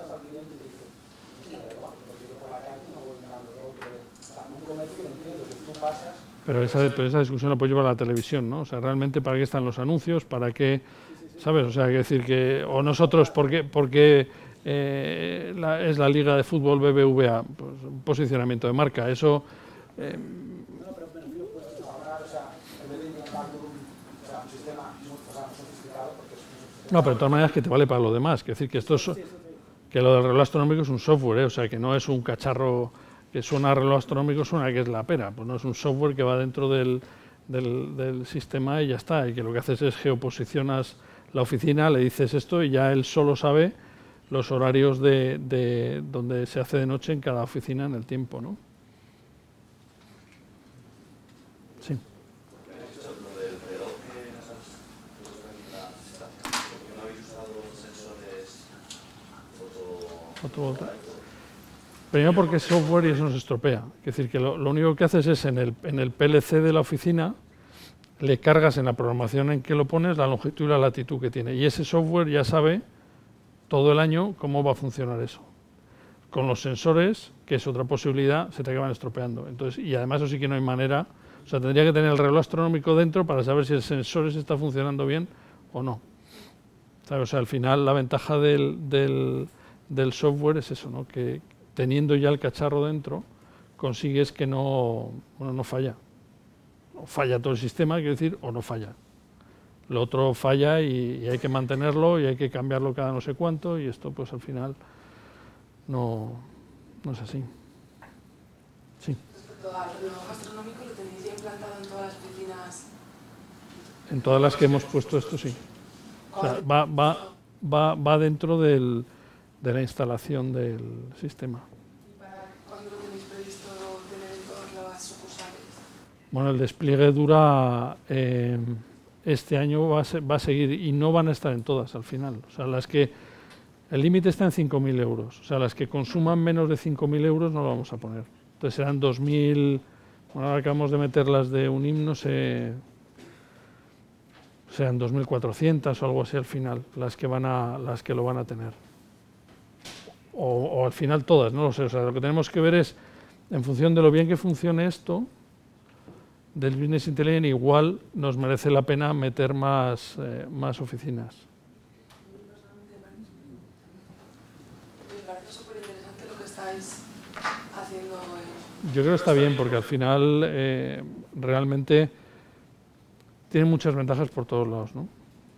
Pero esa discusión la puede llevar a la televisión, ¿no? O sea, realmente para qué están los anuncios, para qué, ¿sabes? O sea, hay que decir que, o nosotros, porque es la Liga de Fútbol BBVA, pues un posicionamiento de marca, eso... No, pero me refiero a ahorrar, o sea, en vez de implantar un sistema muy sofisticado, porque es No, pero de todas maneras que te vale para lo demás, que decir que esto es, que lo del reloj astronómico es un software, o sea, que no es un cacharro que suena a reloj astronómico, suena que es la pera, pues no es un software que va dentro del sistema y ya está, y que lo que haces es geoposicionas la oficina, le dices esto y ya él solo sabe los horarios de donde se hace de noche en cada oficina en el tiempo, ¿no? Sí. Lo del reloj que nos has puesto en la estación, ¿por qué no habéis usado sensores Fotovoltaicos? Primero porque es software y eso nos estropea. Es decir, que lo único que haces es en el PLC de la oficina, le cargas en la programación en que lo pones la longitud y la latitud que tiene. Y ese software ya sabe todo el año cómo va a funcionar eso. Con los sensores, que es otra posibilidad, se te acaban estropeando. Entonces, y además eso sí que no hay manera. O sea, tendría que tener el reloj astronómico dentro para saber si el sensor se está funcionando bien o no. ¿Sabes? O sea, al final la ventaja del software es eso, ¿no? Que teniendo ya el cacharro dentro, consigues que no falla. O falla todo el sistema, quiero decir, o no falla. Lo otro falla y hay que mantenerlo y hay que cambiarlo cada no sé cuánto y esto pues al final no es así. Sí. Respecto al reloj astronómico, ¿lo tenéis ya implantado en todas las oficinas? En todas las que hemos puesto esto, sí. O sea, va dentro de la instalación del sistema. ¿Y para cuándo lo tenéis previsto tener en todas las sucursales? Bueno, el despliegue dura... este año va a seguir y no van a estar en todas al final. O sea, las que... El límite está en 5.000 euros. O sea, las que consuman menos de 5.000 euros no lo vamos a poner. Entonces serán 2.000... Bueno, ahora acabamos de meter las de un himno, serán 2.400 o algo así al final, las que lo van a tener. O al final todas, no lo sé. O sea, lo que tenemos que ver es, en función de lo bien que funcione esto, del Business Intelligence, igual nos merece la pena meter más oficinas. Me parece súper interesante lo que estáis haciendo. Yo creo que está bien porque al final realmente tiene muchas ventajas por todos lados, ¿no?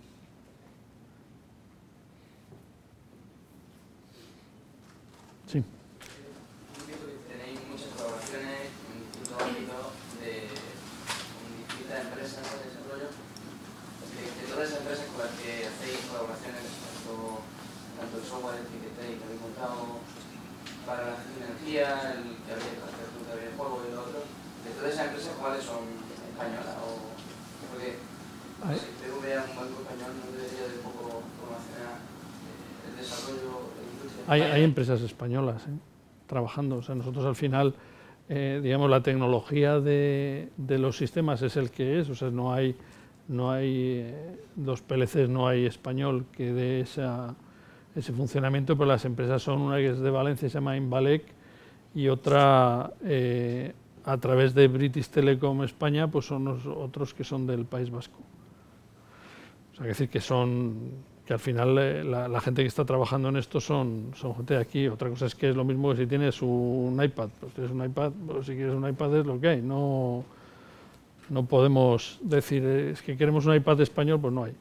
Sí. Tenéis muchas colaboraciones en distintos ámbitos con distintas empresas de desarrollo. De todas esas empresas con las que hacéis colaboraciones, tanto el software que habéis montado para la energía, el que habéis hacer ruta de videojuegos y lo otro, de todas esas empresas, ¿cuáles son españolas? Porque si BBVA es un banco español, ¿no debería de un poco promocionar el desarrollo de la industria? Hay empresas españolas trabajando. O sea, nosotros al final, digamos, la tecnología de los sistemas es el que es. O sea, no hay los PLCs, no hay español que dé ese funcionamiento, pero las empresas son una que es de Valencia, se llama Invalec, y otra a través de British Telecom España, pues son otros que son del País Vasco. O sea, que decir que al final la gente que está trabajando en esto son gente de aquí. Otra cosa es que es lo mismo que si tienes un iPad. Pues tienes un iPad, pues si quieres un iPad es lo que hay. No podemos decir, es que queremos un iPad español, pues no hay.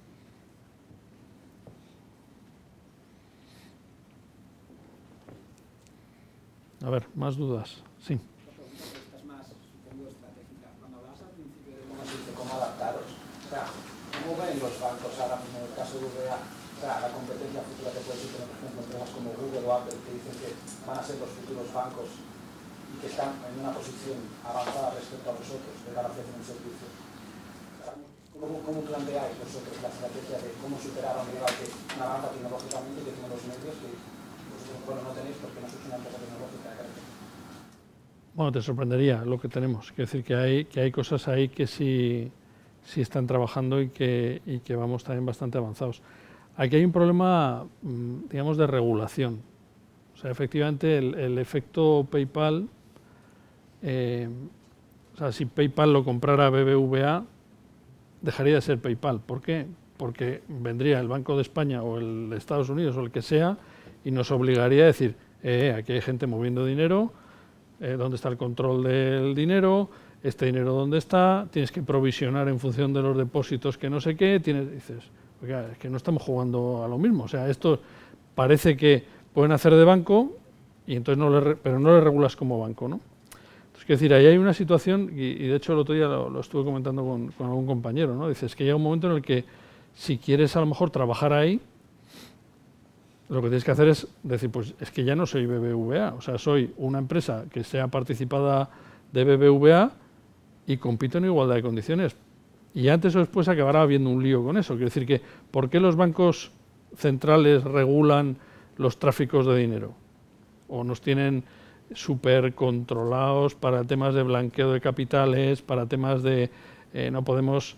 A ver, más dudas. Sí. Esta es más, supongo, estratégica. Cuando hablabas al principio de cómo adaptaros, o sea, ¿cómo ven los bancos ahora mismo en el caso de VA? O sea, la competencia futura que puede existir, por ejemplo, empresas como Google o Apple que dicen que van a ser los futuros bancos y que están en una posición avanzada respecto a vosotros de cara a ofrecer un servicio. ¿Cómo planteáis vosotros la estrategia de cómo superar a un rival que avanza tecnológicamente y que tiene los medios que vosotros no tenéis porque no sois una empresa tecnológica? Bueno, te sorprendería lo que tenemos. Quiero decir que hay cosas ahí que sí están trabajando y que vamos también bastante avanzados. Aquí hay un problema, digamos, de regulación. O sea, efectivamente, el efecto PayPal O sea, si PayPal lo comprara BBVA, dejaría de ser PayPal. ¿Por qué? Porque vendría el Banco de España o el de Estados Unidos o el que sea y nos obligaría a decir, aquí hay gente moviendo dinero, ¿dónde está el control del dinero? Este dinero dónde está, tienes que provisionar en función de los depósitos que no sé qué, dices, oiga, es que no estamos jugando a lo mismo, o sea, esto parece que pueden hacer de banco y entonces pero no le regulas como banco, ¿no? Entonces, quiero decir, ahí hay una situación, y de hecho el otro día lo estuve comentando con algún compañero, ¿no? Dices que llega un momento en el que si quieres a lo mejor trabajar ahí, lo que tienes que hacer es decir, pues es que ya no soy BBVA, o sea, soy una empresa que sea participada de BBVA y compito en igualdad de condiciones. Y antes o después acabará habiendo un lío con eso. Quiero decir que, ¿por qué los bancos centrales regulan los tráficos de dinero? O nos tienen súper controlados para temas de blanqueo de capitales, para temas de no podemos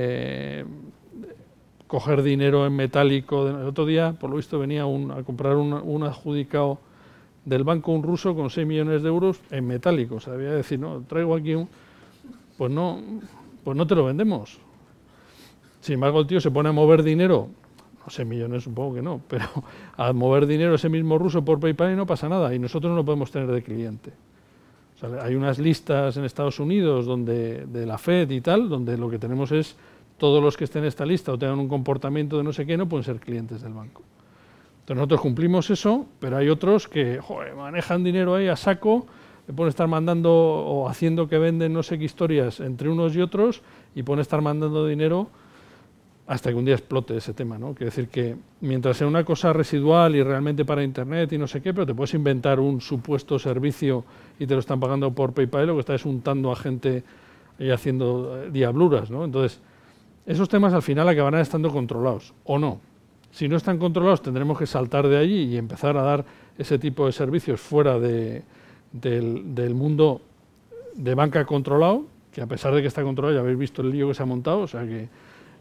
coger dinero en metálico. El otro día, por lo visto, venía a comprar un adjudicado del banco, un ruso, con 6 millones de euros en metálico. O sea, debía decir, no, traigo aquí pues no te lo vendemos. Sin embargo, el tío se pone a mover dinero, no sé, millones supongo que no, pero a mover dinero ese mismo ruso por PayPal y no pasa nada, y nosotros no lo podemos tener de cliente. O sea, hay unas listas en Estados Unidos de la Fed y tal, donde lo que tenemos es todos los que estén en esta lista o tengan un comportamiento de no sé qué, no pueden ser clientes del banco. Entonces nosotros cumplimos eso, pero hay otros que manejan dinero ahí a saco, le pueden estar mandando o haciendo que venden no sé qué historias entre unos y otros y pueden estar mandando dinero hasta que un día explote ese tema, ¿no? Quiere decir que mientras sea una cosa residual y realmente para Internet y no sé qué, pero te puedes inventar un supuesto servicio y te lo están pagando por PayPal, lo que está es untando a gente y haciendo diabluras, ¿no? Entonces, esos temas al final acabarán estando controlados, o no. Si no están controlados, tendremos que saltar de allí y empezar a dar ese tipo de servicios fuera del mundo de banca controlado, que a pesar de que está controlado, ya habéis visto el lío que se ha montado, o sea que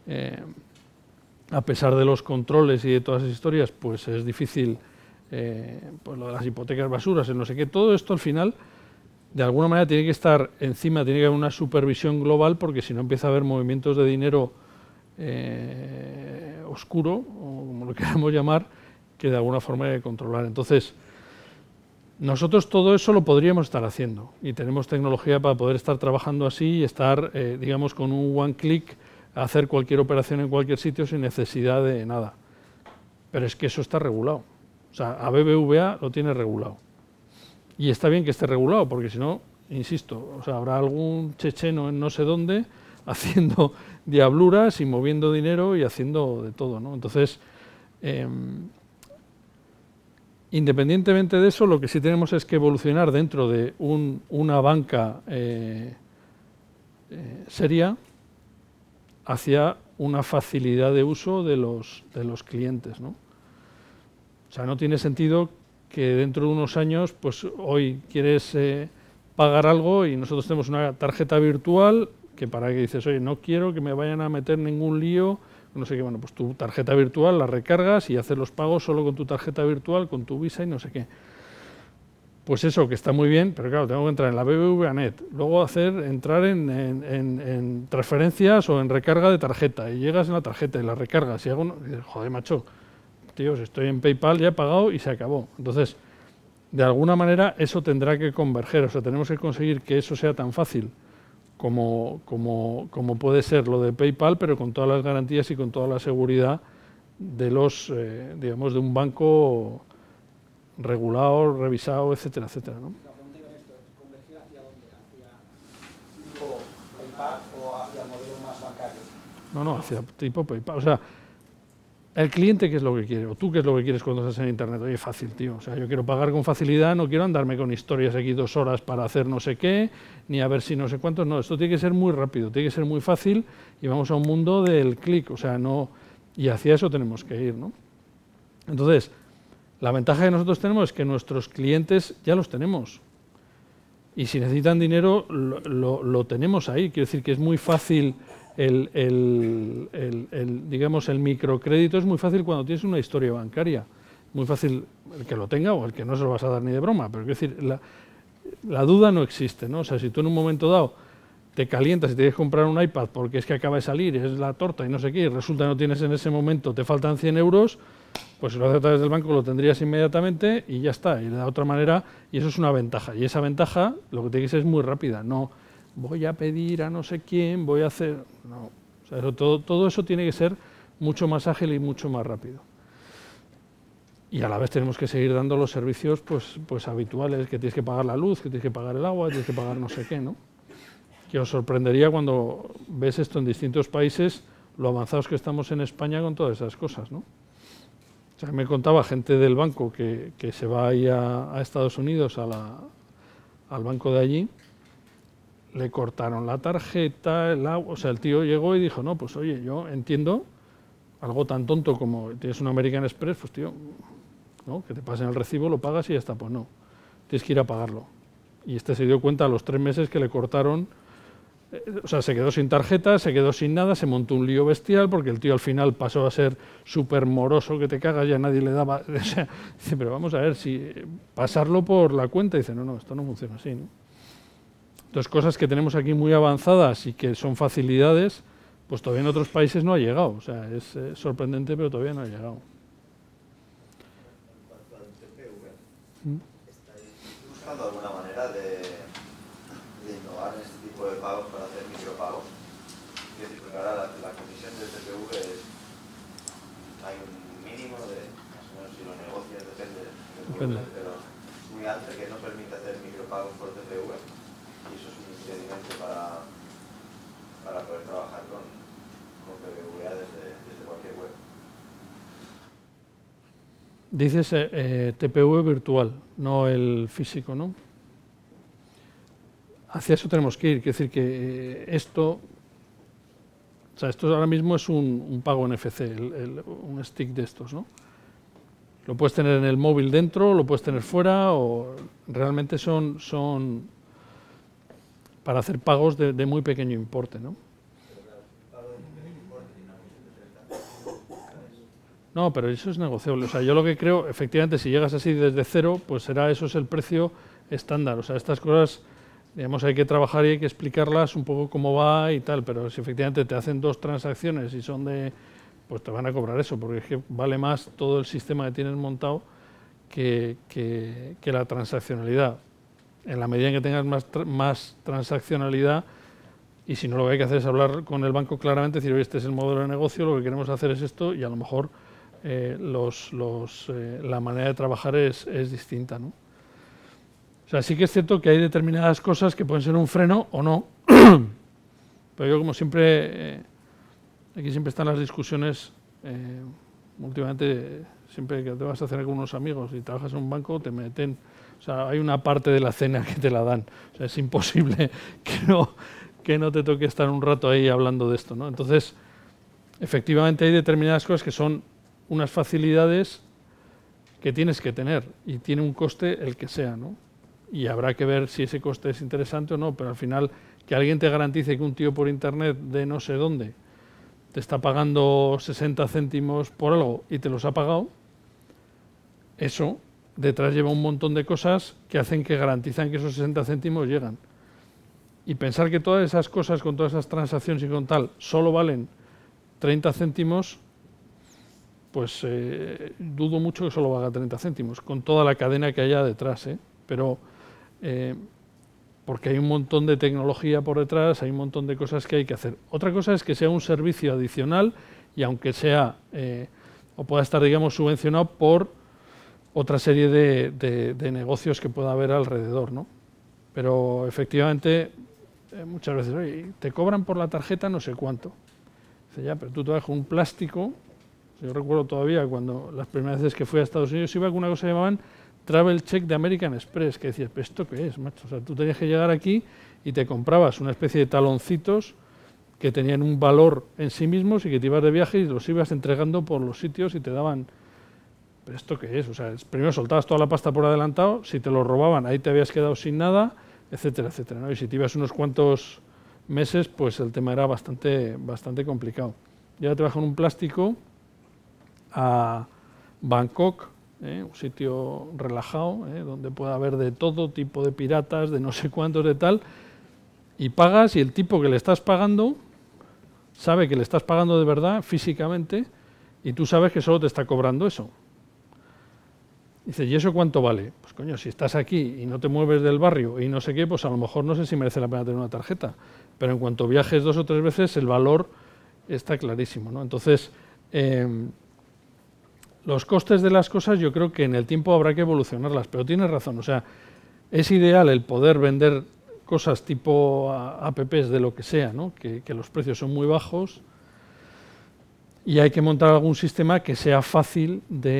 a pesar de los controles y de todas esas historias, pues es difícil, pues lo de las hipotecas basuras, el no sé qué, todo esto al final, de alguna manera tiene que estar encima, tiene que haber una supervisión global, porque si no empieza a haber movimientos de dinero oscuro, o como lo queramos llamar, que de alguna forma hay que controlar. Entonces, nosotros todo eso lo podríamos estar haciendo y tenemos tecnología para poder estar trabajando así y estar, digamos, con un one click, hacer cualquier operación en cualquier sitio sin necesidad de nada. Pero es que eso está regulado. O sea, a BBVA lo tiene regulado. Y está bien que esté regulado, porque si no, insisto, o sea, habrá algún checheno en no sé dónde haciendo diabluras y moviendo dinero y haciendo de todo, ¿no? Entonces, independientemente de eso, lo que sí tenemos es que evolucionar dentro de una banca seria hacia una facilidad de uso de los clientes, ¿no? O sea, no tiene sentido que dentro de unos años, pues hoy quieres pagar algo y nosotros tenemos una tarjeta virtual que para que dices, oye, no quiero que me vayan a meter ningún lío, no sé qué, bueno, pues tu tarjeta virtual la recargas y haces los pagos solo con tu tarjeta virtual, con tu Visa y no sé qué. Pues eso, que está muy bien, pero claro, tengo que entrar en la BBVA.net, luego entrar en transferencias o en recarga de tarjeta, y llegas en la tarjeta y la recargas, y hago, y dices, joder, macho, tío, si estoy en PayPal ya he pagado y se acabó. Entonces, de alguna manera eso tendrá que converger, o sea, tenemos que conseguir que eso sea tan fácil como puede ser lo de PayPal, pero con todas las garantías y con toda la seguridad de los, digamos, de un banco regulado, revisado, etcétera, etcétera, ¿no? La pregunta con esto es, ¿converger hacia dónde? ¿Hacia tipo PayPal o hacia modelos más bancarios? No, hacia tipo PayPal. O sea, el cliente qué es lo que quiere, o tú qué es lo que quieres cuando estás en Internet. Oye, fácil, tío. O sea, yo quiero pagar con facilidad, no quiero andarme con historias aquí 2 horas para hacer no sé qué, ni a ver si no sé cuántos. No, esto tiene que ser muy rápido, tiene que ser muy fácil y vamos a un mundo del clic. O sea, no, y hacia eso tenemos que ir, ¿no? Entonces, la ventaja que nosotros tenemos es que nuestros clientes ya los tenemos. Y si necesitan dinero, lo tenemos ahí. Quiero decir que es muy fácil, digamos, el microcrédito es muy fácil cuando tienes una historia bancaria. Muy fácil el que lo tenga o el que no se lo vas a dar ni de broma. Pero quiero decir, la duda no existe, ¿no? O sea, si tú en un momento dado te calientas y te tienes que comprar un iPad porque es que acaba de salir, es la torta y no sé qué, y resulta que no tienes en ese momento, te faltan 100 euros, pues si lo haces a través del banco lo tendrías inmediatamente y ya está, y de otra manera, y eso es una ventaja. Y esa ventaja lo que tiene que ser es muy rápida, no voy a pedir a no sé quién, voy a hacer... No, o sea, todo eso tiene que ser mucho más ágil y mucho más rápido. Y a la vez tenemos que seguir dando los servicios pues habituales, que tienes que pagar la luz, que tienes que pagar el agua, que tienes que pagar no sé qué, ¿no? Que os sorprendería cuando ves esto en distintos países, lo avanzados que estamos en España con todas esas cosas, ¿no? O sea, me contaba gente del banco que se va ahí a Estados Unidos, al banco de allí, le cortaron la tarjeta, el agua, o sea, el tío llegó y dijo, no, pues oye, yo entiendo algo tan tonto como tienes un American Express, pues tío, ¿no? Que te pasen el recibo, lo pagas y ya está, pues no, tienes que ir a pagarlo. Y este se dio cuenta a los 3 meses que le cortaron, o sea, se quedó sin tarjeta, se quedó sin nada, se montó un lío bestial porque el tío al final pasó a ser súper moroso que te cagas, ya nadie le daba, o sea, dice, pero vamos a ver, si pasarlo por la cuenta, dice, no, esto no funciona así, ¿no? Entonces, cosas que tenemos aquí muy avanzadas y que son facilidades, pues todavía en otros países no ha llegado, o sea, es sorprendente, pero todavía no ha llegado. En cuanto al TPV, ¿estáis buscando alguna manera de innovar en este tipo de pagos para hacer micropagos? Es decir, porque ahora la comisión del TPV hay un mínimo de, más o menos si lo negocias depende del volumen, pero es muy alto que no permite hacer micropagos por TPV y eso es un impedimento para poder trabajar con BBVA desde cualquier web. Dices TPV virtual, no el físico, ¿no? Hacia eso tenemos que ir, quiere decir que esto ahora mismo es un pago NFC, un stick de estos, ¿no? Lo puedes tener en el móvil dentro, lo puedes tener fuera, o realmente son para hacer pagos de muy pequeño importe, ¿no? No, pero eso es negociable. O sea, yo lo que creo, efectivamente, si llegas así desde cero, pues eso es el precio estándar. O sea, estas cosas, digamos, hay que trabajar y hay que explicarlas un poco cómo va y tal, pero si efectivamente te hacen 2 transacciones y son pues te van a cobrar eso, porque es que vale más todo el sistema que tienes montado que la transaccionalidad. En la medida en que tengas más transaccionalidad, y si no, lo que hay que hacer es hablar con el banco claramente, decir, oye, este es el modelo de negocio, lo que queremos hacer es esto, y a lo mejor la manera de trabajar es distinta, ¿no? O sea, sí que es cierto que hay determinadas cosas que pueden ser un freno o no, pero yo, como siempre, aquí siempre están las discusiones, últimamente, siempre que te vas a hacer con unos amigos y trabajas en un banco, te meten, o sea, hay una parte de la cena que te la dan, o sea, es imposible que no te toque estar un rato ahí hablando de esto, ¿no? Entonces, efectivamente hay determinadas cosas que son unas facilidades que tienes que tener y tiene un coste el que sea, ¿no? Y habrá que ver si ese coste es interesante o no, pero al final que alguien te garantice que un tío por internet de no sé dónde te está pagando 60 céntimos por algo y te los ha pagado, eso detrás lleva un montón de cosas que hacen que garantizan que esos 60 céntimos llegan. Y pensar que todas esas cosas, con todas esas transacciones y con tal, solo valen 30 céntimos, pues dudo mucho que solo valga 30 céntimos, con toda la cadena que haya detrás, pero porque hay un montón de tecnología por detrás, hay un montón de cosas que hay que hacer. Otra cosa es que sea un servicio adicional y aunque sea, o pueda estar, digamos, subvencionado por otra serie de negocios que pueda haber alrededor, ¿no? Pero efectivamente, muchas veces, oye, te cobran por la tarjeta no sé cuánto. Dice, ya, pero tú te vas con un plástico. Yo recuerdo todavía cuando las primeras veces que fui a Estados Unidos iba con una cosa que llamaban Travel Check de American Express, que decías, ¿pero esto qué es, macho? O sea, tú tenías que llegar aquí y te comprabas una especie de taloncitos que tenían un valor en sí mismos y que te ibas de viaje y los ibas entregando por los sitios y te daban, ¿pero esto qué es? O sea, primero soltabas toda la pasta por adelantado, si te lo robaban ahí te habías quedado sin nada, etcétera, etcétera, ¿no? Y si te ibas unos cuantos meses, pues el tema era bastante complicado. Ya te vas con un plástico a Bangkok, un sitio relajado, donde puede haber de todo tipo de piratas, de no sé cuántos, de tal, y pagas y el tipo que le estás pagando sabe que le estás pagando de verdad físicamente y tú sabes que solo te está cobrando eso. Dice, ¿y eso cuánto vale? Pues coño, si estás aquí y no te mueves del barrio y no sé qué, pues a lo mejor no sé si merece la pena tener una tarjeta, pero en cuanto viajes 2 o 3 veces el valor está clarísimo, ¿no? Entonces, los costes de las cosas yo creo que en el tiempo habrá que evolucionarlas, pero tienes razón, o sea, es ideal el poder vender cosas tipo apps de lo que sea, ¿no? Que los precios son muy bajos y hay que montar algún sistema que sea fácil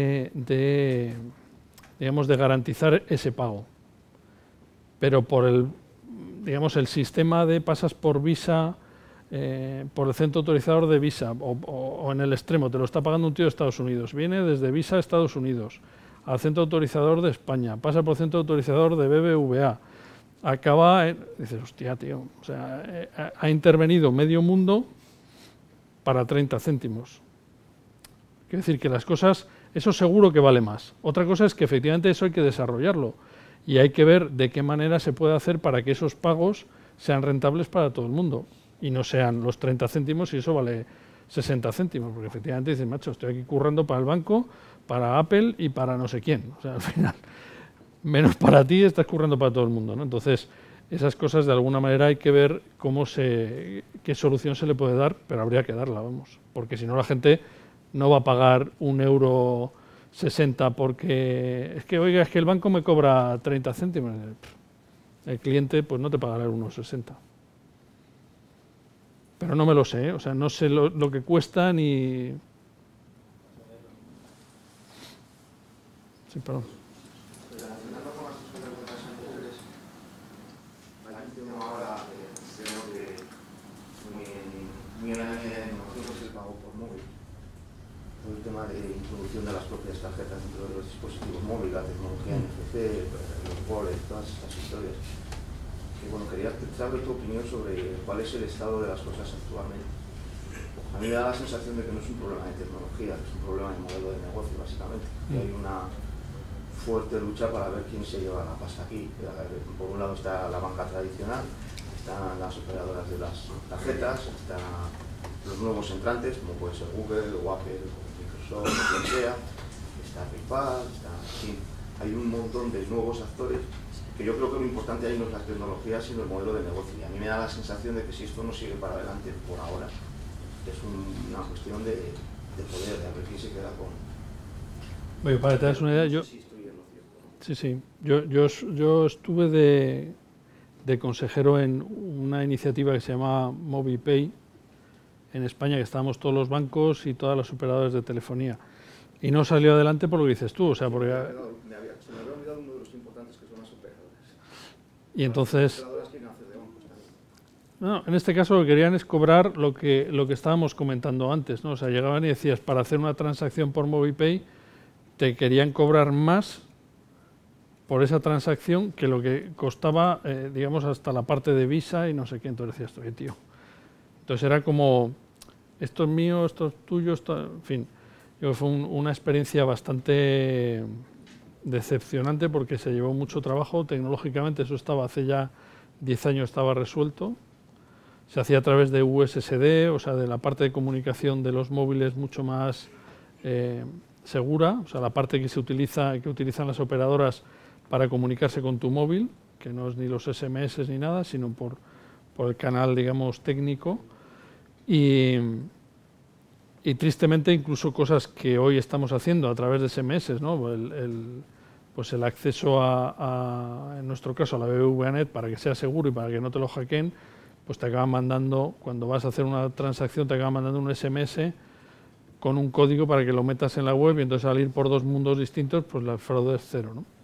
digamos, de garantizar ese pago. Pero por el sistema de pasas por Visa, por el centro autorizador de Visa, o en el extremo, te lo está pagando un tío de Estados Unidos, viene desde Visa a Estados Unidos, al centro autorizador de España, pasa por el centro autorizador de BBVA, acaba, dices, hostia, tío, o sea, ha intervenido medio mundo para 30 céntimos. Quiero decir que las cosas, eso seguro que vale más. Otra cosa es que efectivamente eso hay que desarrollarlo y hay que ver de qué manera se puede hacer para que esos pagos sean rentables para todo el mundo y no sean los 30 céntimos y eso vale 60 céntimos, porque efectivamente dices, macho, estoy aquí currando para el banco, para Apple y para no sé quién. O sea, al final, menos para ti, estás currando para todo el mundo, ¿no? Entonces, esas cosas de alguna manera hay que ver qué solución se le puede dar, pero habría que darla, vamos, porque si no la gente no va a pagar €1,60 porque es que, oiga, es que el banco me cobra 30 céntimos. El cliente pues no te pagará €1,60. Pero no me lo sé, o sea, no sé lo que cuesta ni... Sí, perdón. Relacionando con las preguntas anteriores, hay un tema ahora que creo que muy en la línea de innovación, que es el pago por móvil. Todo el tema de introducción de las propias tarjetas dentro de los dispositivos móviles, la tecnología NFC, los wallets, todas estas historias. Y bueno, quería saber tu opinión sobre cuál es el estado de las cosas actualmente. A mí me da la sensación de que no es un problema de tecnología, que es un problema de modelo de negocio, básicamente. Que hay una fuerte lucha para ver quién se lleva la pasta aquí. Por un lado está la banca tradicional, están las operadoras de las tarjetas, están los nuevos entrantes, como puede ser Google o Apple o Microsoft, o quien sea, está PayPal, en fin, hay un montón de nuevos actores que yo creo que lo importante ahí no es la tecnología, sino el modelo de negocio. Y a mí me da la sensación de que si esto no sigue para adelante por ahora, es una cuestión de poder, de ver quién se queda con... Bueno, para que te das una idea, yo... Sí. Yo estuve de consejero en una iniciativa que se llama MobiPay en España, que estábamos todos los bancos y todas las operadoras de telefonía. Y no salió adelante por lo que dices tú, o sea, porque... Se me había olvidado uno de los importantes, que son las operadoras. Y entonces... Las operadoras quieren hacer de bancos también. No, en este caso lo que querían es cobrar lo que estábamos comentando antes, ¿no? O sea, llegaban y decías, para hacer una transacción por MobiPay, te querían cobrar más por esa transacción que lo que costaba, digamos, hasta la parte de Visa y no sé qué. Entonces decías, oye, tío. Entonces era como, esto es mío, esto es tuyo, esto... En fin, fue una experiencia bastante decepcionante porque se llevó mucho trabajo. Tecnológicamente eso estaba hace ya 10 años, estaba resuelto. Se hacía a través de USSD, o sea, de la parte de comunicación de los móviles mucho más segura, o sea, la parte que utilizan las operadoras para comunicarse con tu móvil, que no es ni los SMS ni nada, sino por el canal, digamos, técnico. Y tristemente incluso cosas que hoy estamos haciendo a través de SMS, ¿no? Pues el acceso en nuestro caso, a la BBVA-NET para que sea seguro y para que no te lo hackeen, pues te acaban mandando, cuando vas a hacer una transacción, te acaban mandando un SMS con un código para que lo metas en la web y entonces al ir por dos mundos distintos, pues el fraude es cero, ¿no?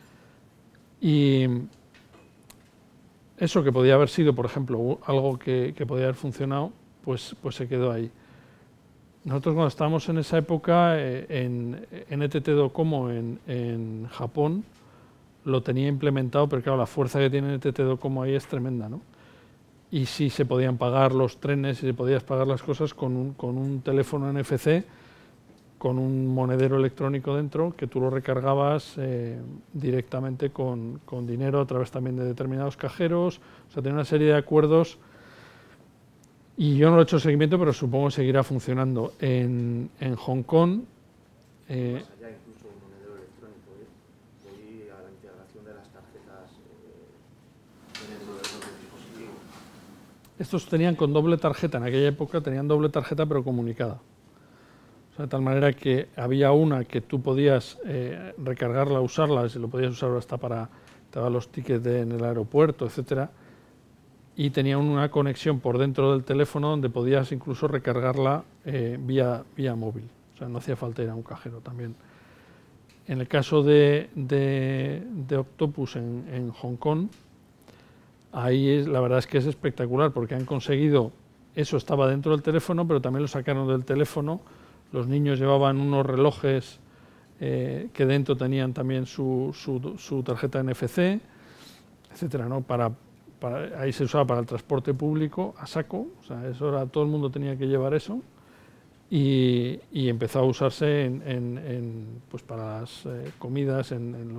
Y eso que podía haber sido, por ejemplo, algo que podía haber funcionado, pues se quedó ahí. Nosotros cuando estábamos en esa época, en NTT Docomo en Japón, lo tenía implementado, pero claro, la fuerza que tiene NTT Docomo ahí es tremenda, ¿no? Y sí se podían pagar los trenes y se podías pagar las cosas con un teléfono NFC con un monedero electrónico dentro que tú lo recargabas directamente con dinero a través también de determinados cajeros. O sea, tenía una serie de acuerdos y yo no lo he hecho seguimiento, pero supongo que seguirá funcionando. En Hong Kong... Más allá incluso un monedero electrónico, voy a la integración de las tarjetas dentro del propio dispositivo. Estos tenían con doble tarjeta, en aquella época tenían doble tarjeta pero comunicada. O sea, de tal manera que había una que tú podías recargarla, usarla, y lo podías usar hasta para te daban los tickets en el aeropuerto, etcétera, y tenía una conexión por dentro del teléfono donde podías incluso recargarla vía móvil. O sea, no hacía falta ir a un cajero también. En el caso de Octopus en Hong Kong, ahí la verdad es que es espectacular porque han conseguido, eso estaba dentro del teléfono, pero también lo sacaron del teléfono. Los niños llevaban unos relojes que dentro tenían también su tarjeta NFC, etcétera, ¿no? Ahí se usaba para el transporte público a saco, o sea, eso era, todo el mundo tenía que llevar eso. Y empezó a usarse pues para las comidas, en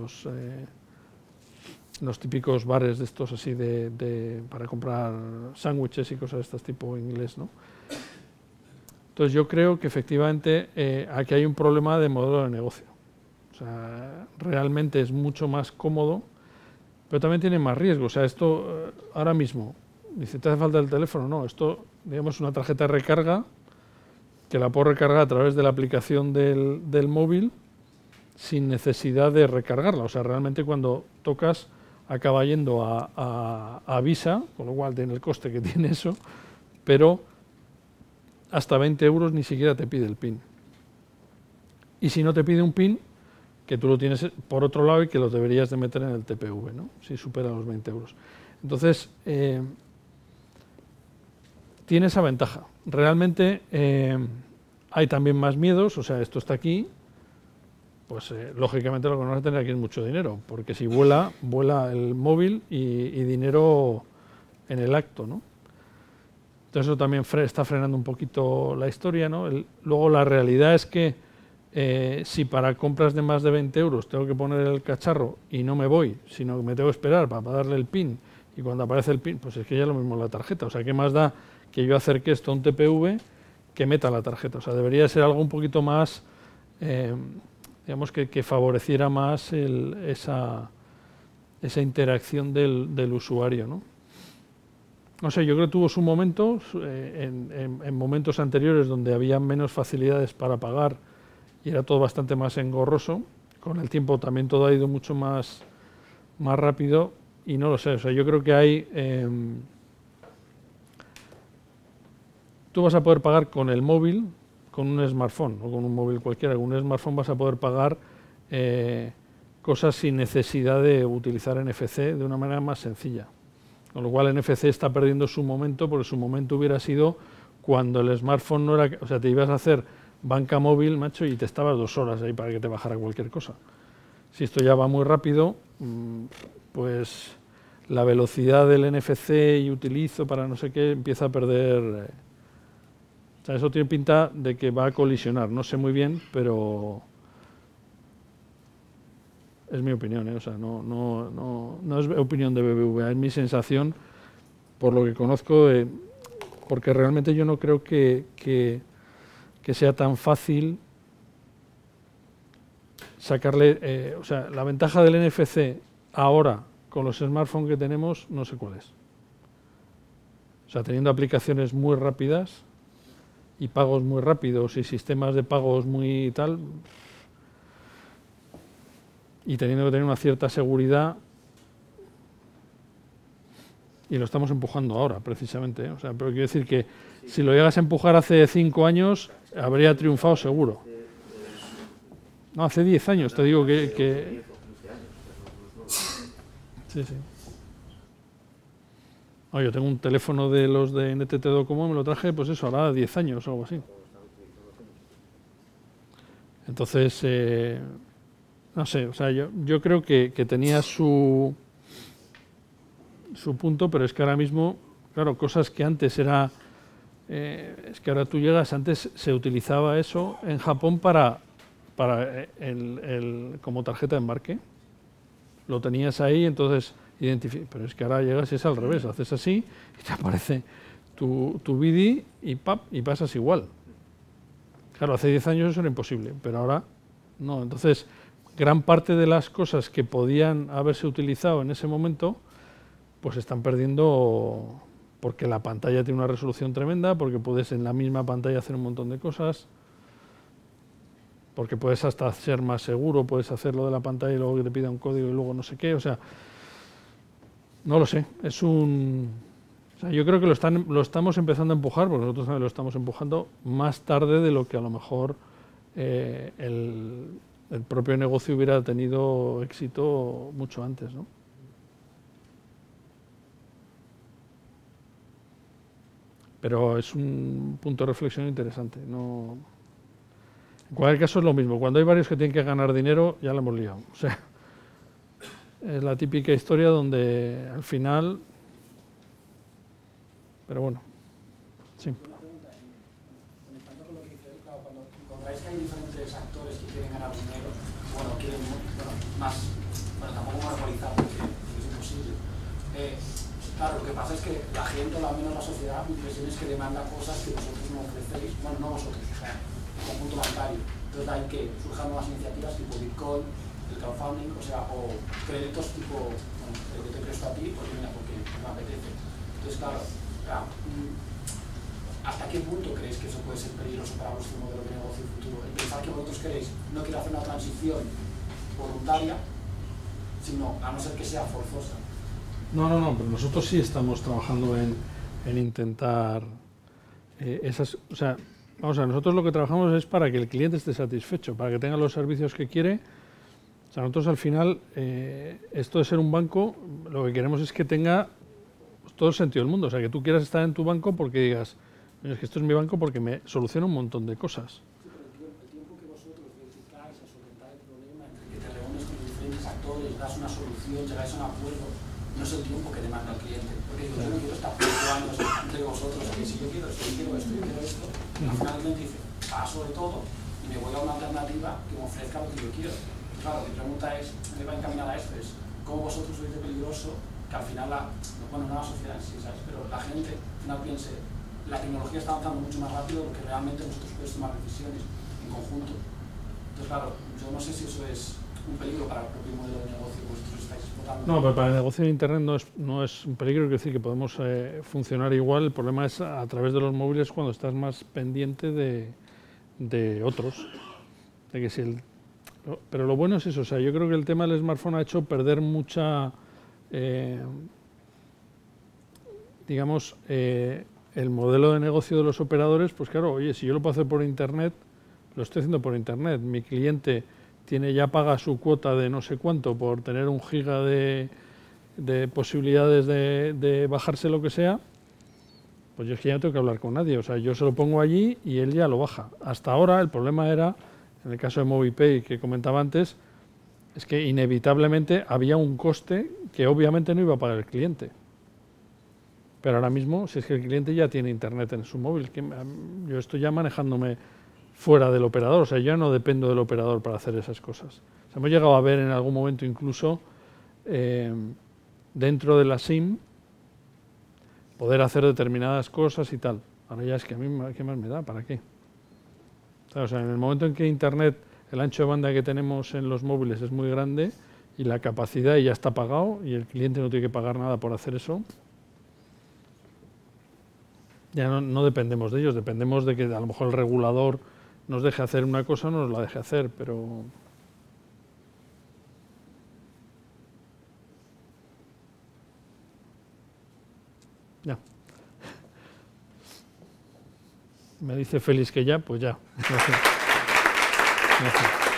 los típicos bares de estos así para comprar sándwiches y cosas de este tipo inglés, ¿no? Entonces yo creo que efectivamente aquí hay un problema de modelo de negocio. O sea, realmente es mucho más cómodo, pero también tiene más riesgo. O sea, esto ahora mismo, dice, ¿te hace falta el teléfono? No, esto, digamos, una tarjeta de recarga que la puedo recargar a través de la aplicación del móvil sin necesidad de recargarla. O sea, realmente cuando tocas acaba yendo a Visa, con lo cual tiene el coste que tiene eso, pero hasta 20 euros ni siquiera te pide el PIN. Y si no te pide un PIN, que tú lo tienes por otro lado y que lo deberías de meter en el TPV, ¿no? Si supera los 20 euros. Entonces, tiene esa ventaja. Realmente hay también más miedos, o sea, esto está aquí, pues lógicamente lo que vamos a tener aquí es mucho dinero, porque si vuela el móvil y dinero en el acto, ¿no? Entonces eso también está frenando un poquito la historia, ¿no? Luego la realidad es que si para compras de más de 20 euros tengo que poner el cacharro y no me voy, sino que me tengo que esperar para darle el PIN, y cuando aparece el PIN, pues es que ya lo mismo la tarjeta. O sea, ¿qué más da que yo acerque esto a un TPV que meta la tarjeta? O sea, debería ser algo un poquito más, digamos, que favoreciera más esa interacción del usuario, ¿no? No sé, yo creo que tuvo su momento, en momentos anteriores donde había menos facilidades para pagar y era todo bastante más engorroso. Con el tiempo también todo ha ido mucho más rápido y no lo sé, o sea, yo creo que hay... tú vas a poder pagar con el móvil, con un smartphone o con un móvil cualquiera, con un smartphone vas a poder pagar cosas sin necesidad de utilizar NFC de una manera más sencilla. Con lo cual NFC está perdiendo su momento, porque su momento hubiera sido cuando el smartphone no era... O sea, te ibas a hacer banca móvil, macho, y te estabas 2 horas ahí para que te bajara cualquier cosa. Si esto ya va muy rápido, pues la velocidad del NFC y utilizo para no sé qué empieza a perder... O sea, eso tiene pinta de que va a colisionar. No sé muy bien, pero... es mi opinión, o sea, no es opinión de BBVA, es mi sensación por lo que conozco, porque realmente yo no creo que sea tan fácil sacarle, o sea, la ventaja del NFC ahora con los smartphones que tenemos no sé cuál es. O sea, teniendo aplicaciones muy rápidas y pagos muy rápidos y sistemas de pagos muy tal, y teniendo que tener una cierta seguridad, y lo estamos empujando ahora, precisamente, ¿eh? O sea, pero quiero decir que si lo llegas a empujar hace 5 años, habría triunfado seguro. No, hace 10 años, te digo que... Sí, sí. No, yo tengo un teléfono de los de NTT Docomo, me lo traje, pues eso, hará 10 años o algo así. Entonces... no sé, o sea, yo creo que tenía su punto, pero es que ahora mismo, claro, cosas que antes era es que ahora tú llegas, antes se utilizaba eso en Japón para como tarjeta de embarque. Lo tenías ahí, entonces pero es que ahora llegas y es al revés, haces así y te aparece tu BD y pasas igual. Claro, hace 10 años eso era imposible, pero ahora no. Entonces, gran parte de las cosas que podían haberse utilizado en ese momento, pues están perdiendo, porque la pantalla tiene una resolución tremenda, porque puedes en la misma pantalla hacer un montón de cosas, porque puedes hasta ser más seguro, puedes hacerlo de la pantalla y luego que te pida un código y luego no sé qué, o sea, no lo sé, o sea, yo creo que lo estamos empezando a empujar, porque nosotros también lo estamos empujando más tarde de lo que a lo mejor el propio negocio hubiera tenido éxito mucho antes, ¿no? Pero es un punto de reflexión interesante. No... En cualquier caso es lo mismo. Cuando hay varios que tienen que ganar dinero, ya la hemos liado. O sea, es la típica historia donde al final... Pero bueno, sí. Una pregunta, conectando con lo que dice él, claro, cuando encontráis que hay diferentes actores que quieren ganar dinero, bueno, quieren más, bueno, tampoco monopolizar porque es imposible. Claro, lo que pasa es que la gente, o al menos la sociedad, mi impresión es que demanda cosas que vosotros no ofrecéis, bueno, no vosotros, o sea, el conjunto bancario. Entonces hay que surjan nuevas iniciativas tipo Bitcoin, el crowdfunding, o sea, o créditos tipo, bueno, yo te presto a ti, porque mira, porque me apetece. Entonces, claro, ¿hasta qué punto creéis que eso puede ser peligroso para vuestro modelo de negocio futuro? El pensar que vosotros queréis, no quiero hacer una transición voluntaria, sino a no ser que sea forzosa. No, pero nosotros sí estamos trabajando en intentar esas... O sea, vamos a ver, nosotros lo que trabajamos es para que el cliente esté satisfecho, para que tenga los servicios que quiere. O sea, nosotros al final, esto de ser un banco, lo que queremos es que tenga todo el sentido del mundo. O sea, que tú quieras estar en tu banco porque digas, es que esto es mi banco porque me soluciona un montón de cosas. Sí, pero el tiempo que vosotros dedicáis a solventar el problema, entre que te reúnes con diferentes actores, das una solución, llegáis a un acuerdo, no es el tiempo que demanda el cliente. Porque digo, yo no quiero estar 5 años entre vosotros, que si yo quiero esto, yo quiero esto, yo quiero esto, y al final el cliente dice, paso de todo y me voy a una alternativa que me ofrezca lo que yo quiero. Y claro, mi pregunta es, me va encaminada a esto, es cómo vosotros sois de peligroso que al final, bueno, no la sociedad en sí, ¿sabes? Pero la gente al final piense, la tecnología está avanzando mucho más rápido de lo que realmente nosotros podemos tomar decisiones en conjunto. Entonces, claro, yo no sé si eso es un peligro para el propio modelo de negocio que vosotros estáis explotando. No, pero para el negocio de Internet no es un peligro, quiero decir que podemos funcionar igual. El problema es a través de los móviles cuando estás más pendiente de otros. De que pero lo bueno es eso, o sea, yo creo que el tema del smartphone ha hecho perder mucha, digamos, el modelo de negocio de los operadores. Pues claro, oye, si yo lo puedo hacer por Internet, lo estoy haciendo por Internet. Mi cliente ya paga su cuota de no sé cuánto por tener 1 giga de posibilidades de bajarse lo que sea, pues yo es que ya no tengo que hablar con nadie. O sea, yo se lo pongo allí y él ya lo baja. Hasta ahora el problema era, en el caso de MobiPay que comentaba antes, es que inevitablemente había un coste que obviamente no iba a pagar el cliente. Pero ahora mismo, si es que el cliente ya tiene Internet en su móvil, yo estoy ya manejándome fuera del operador, o sea, yo no dependo del operador para hacer esas cosas. O sea, hemos llegado a ver en algún momento incluso dentro de la SIM poder hacer determinadas cosas y tal. Ahora ya es que a mí, ¿qué más me da? ¿Para qué? O sea, en el momento en que Internet, el ancho de banda que tenemos en los móviles es muy grande y la capacidad ya está pagado y el cliente no tiene que pagar nada por hacer eso, ya no dependemos de ellos, dependemos de que a lo mejor el regulador nos deje hacer una cosa o no nos la deje hacer, pero... Ya. Me dice Félix que ya, pues ya. Gracias. Gracias.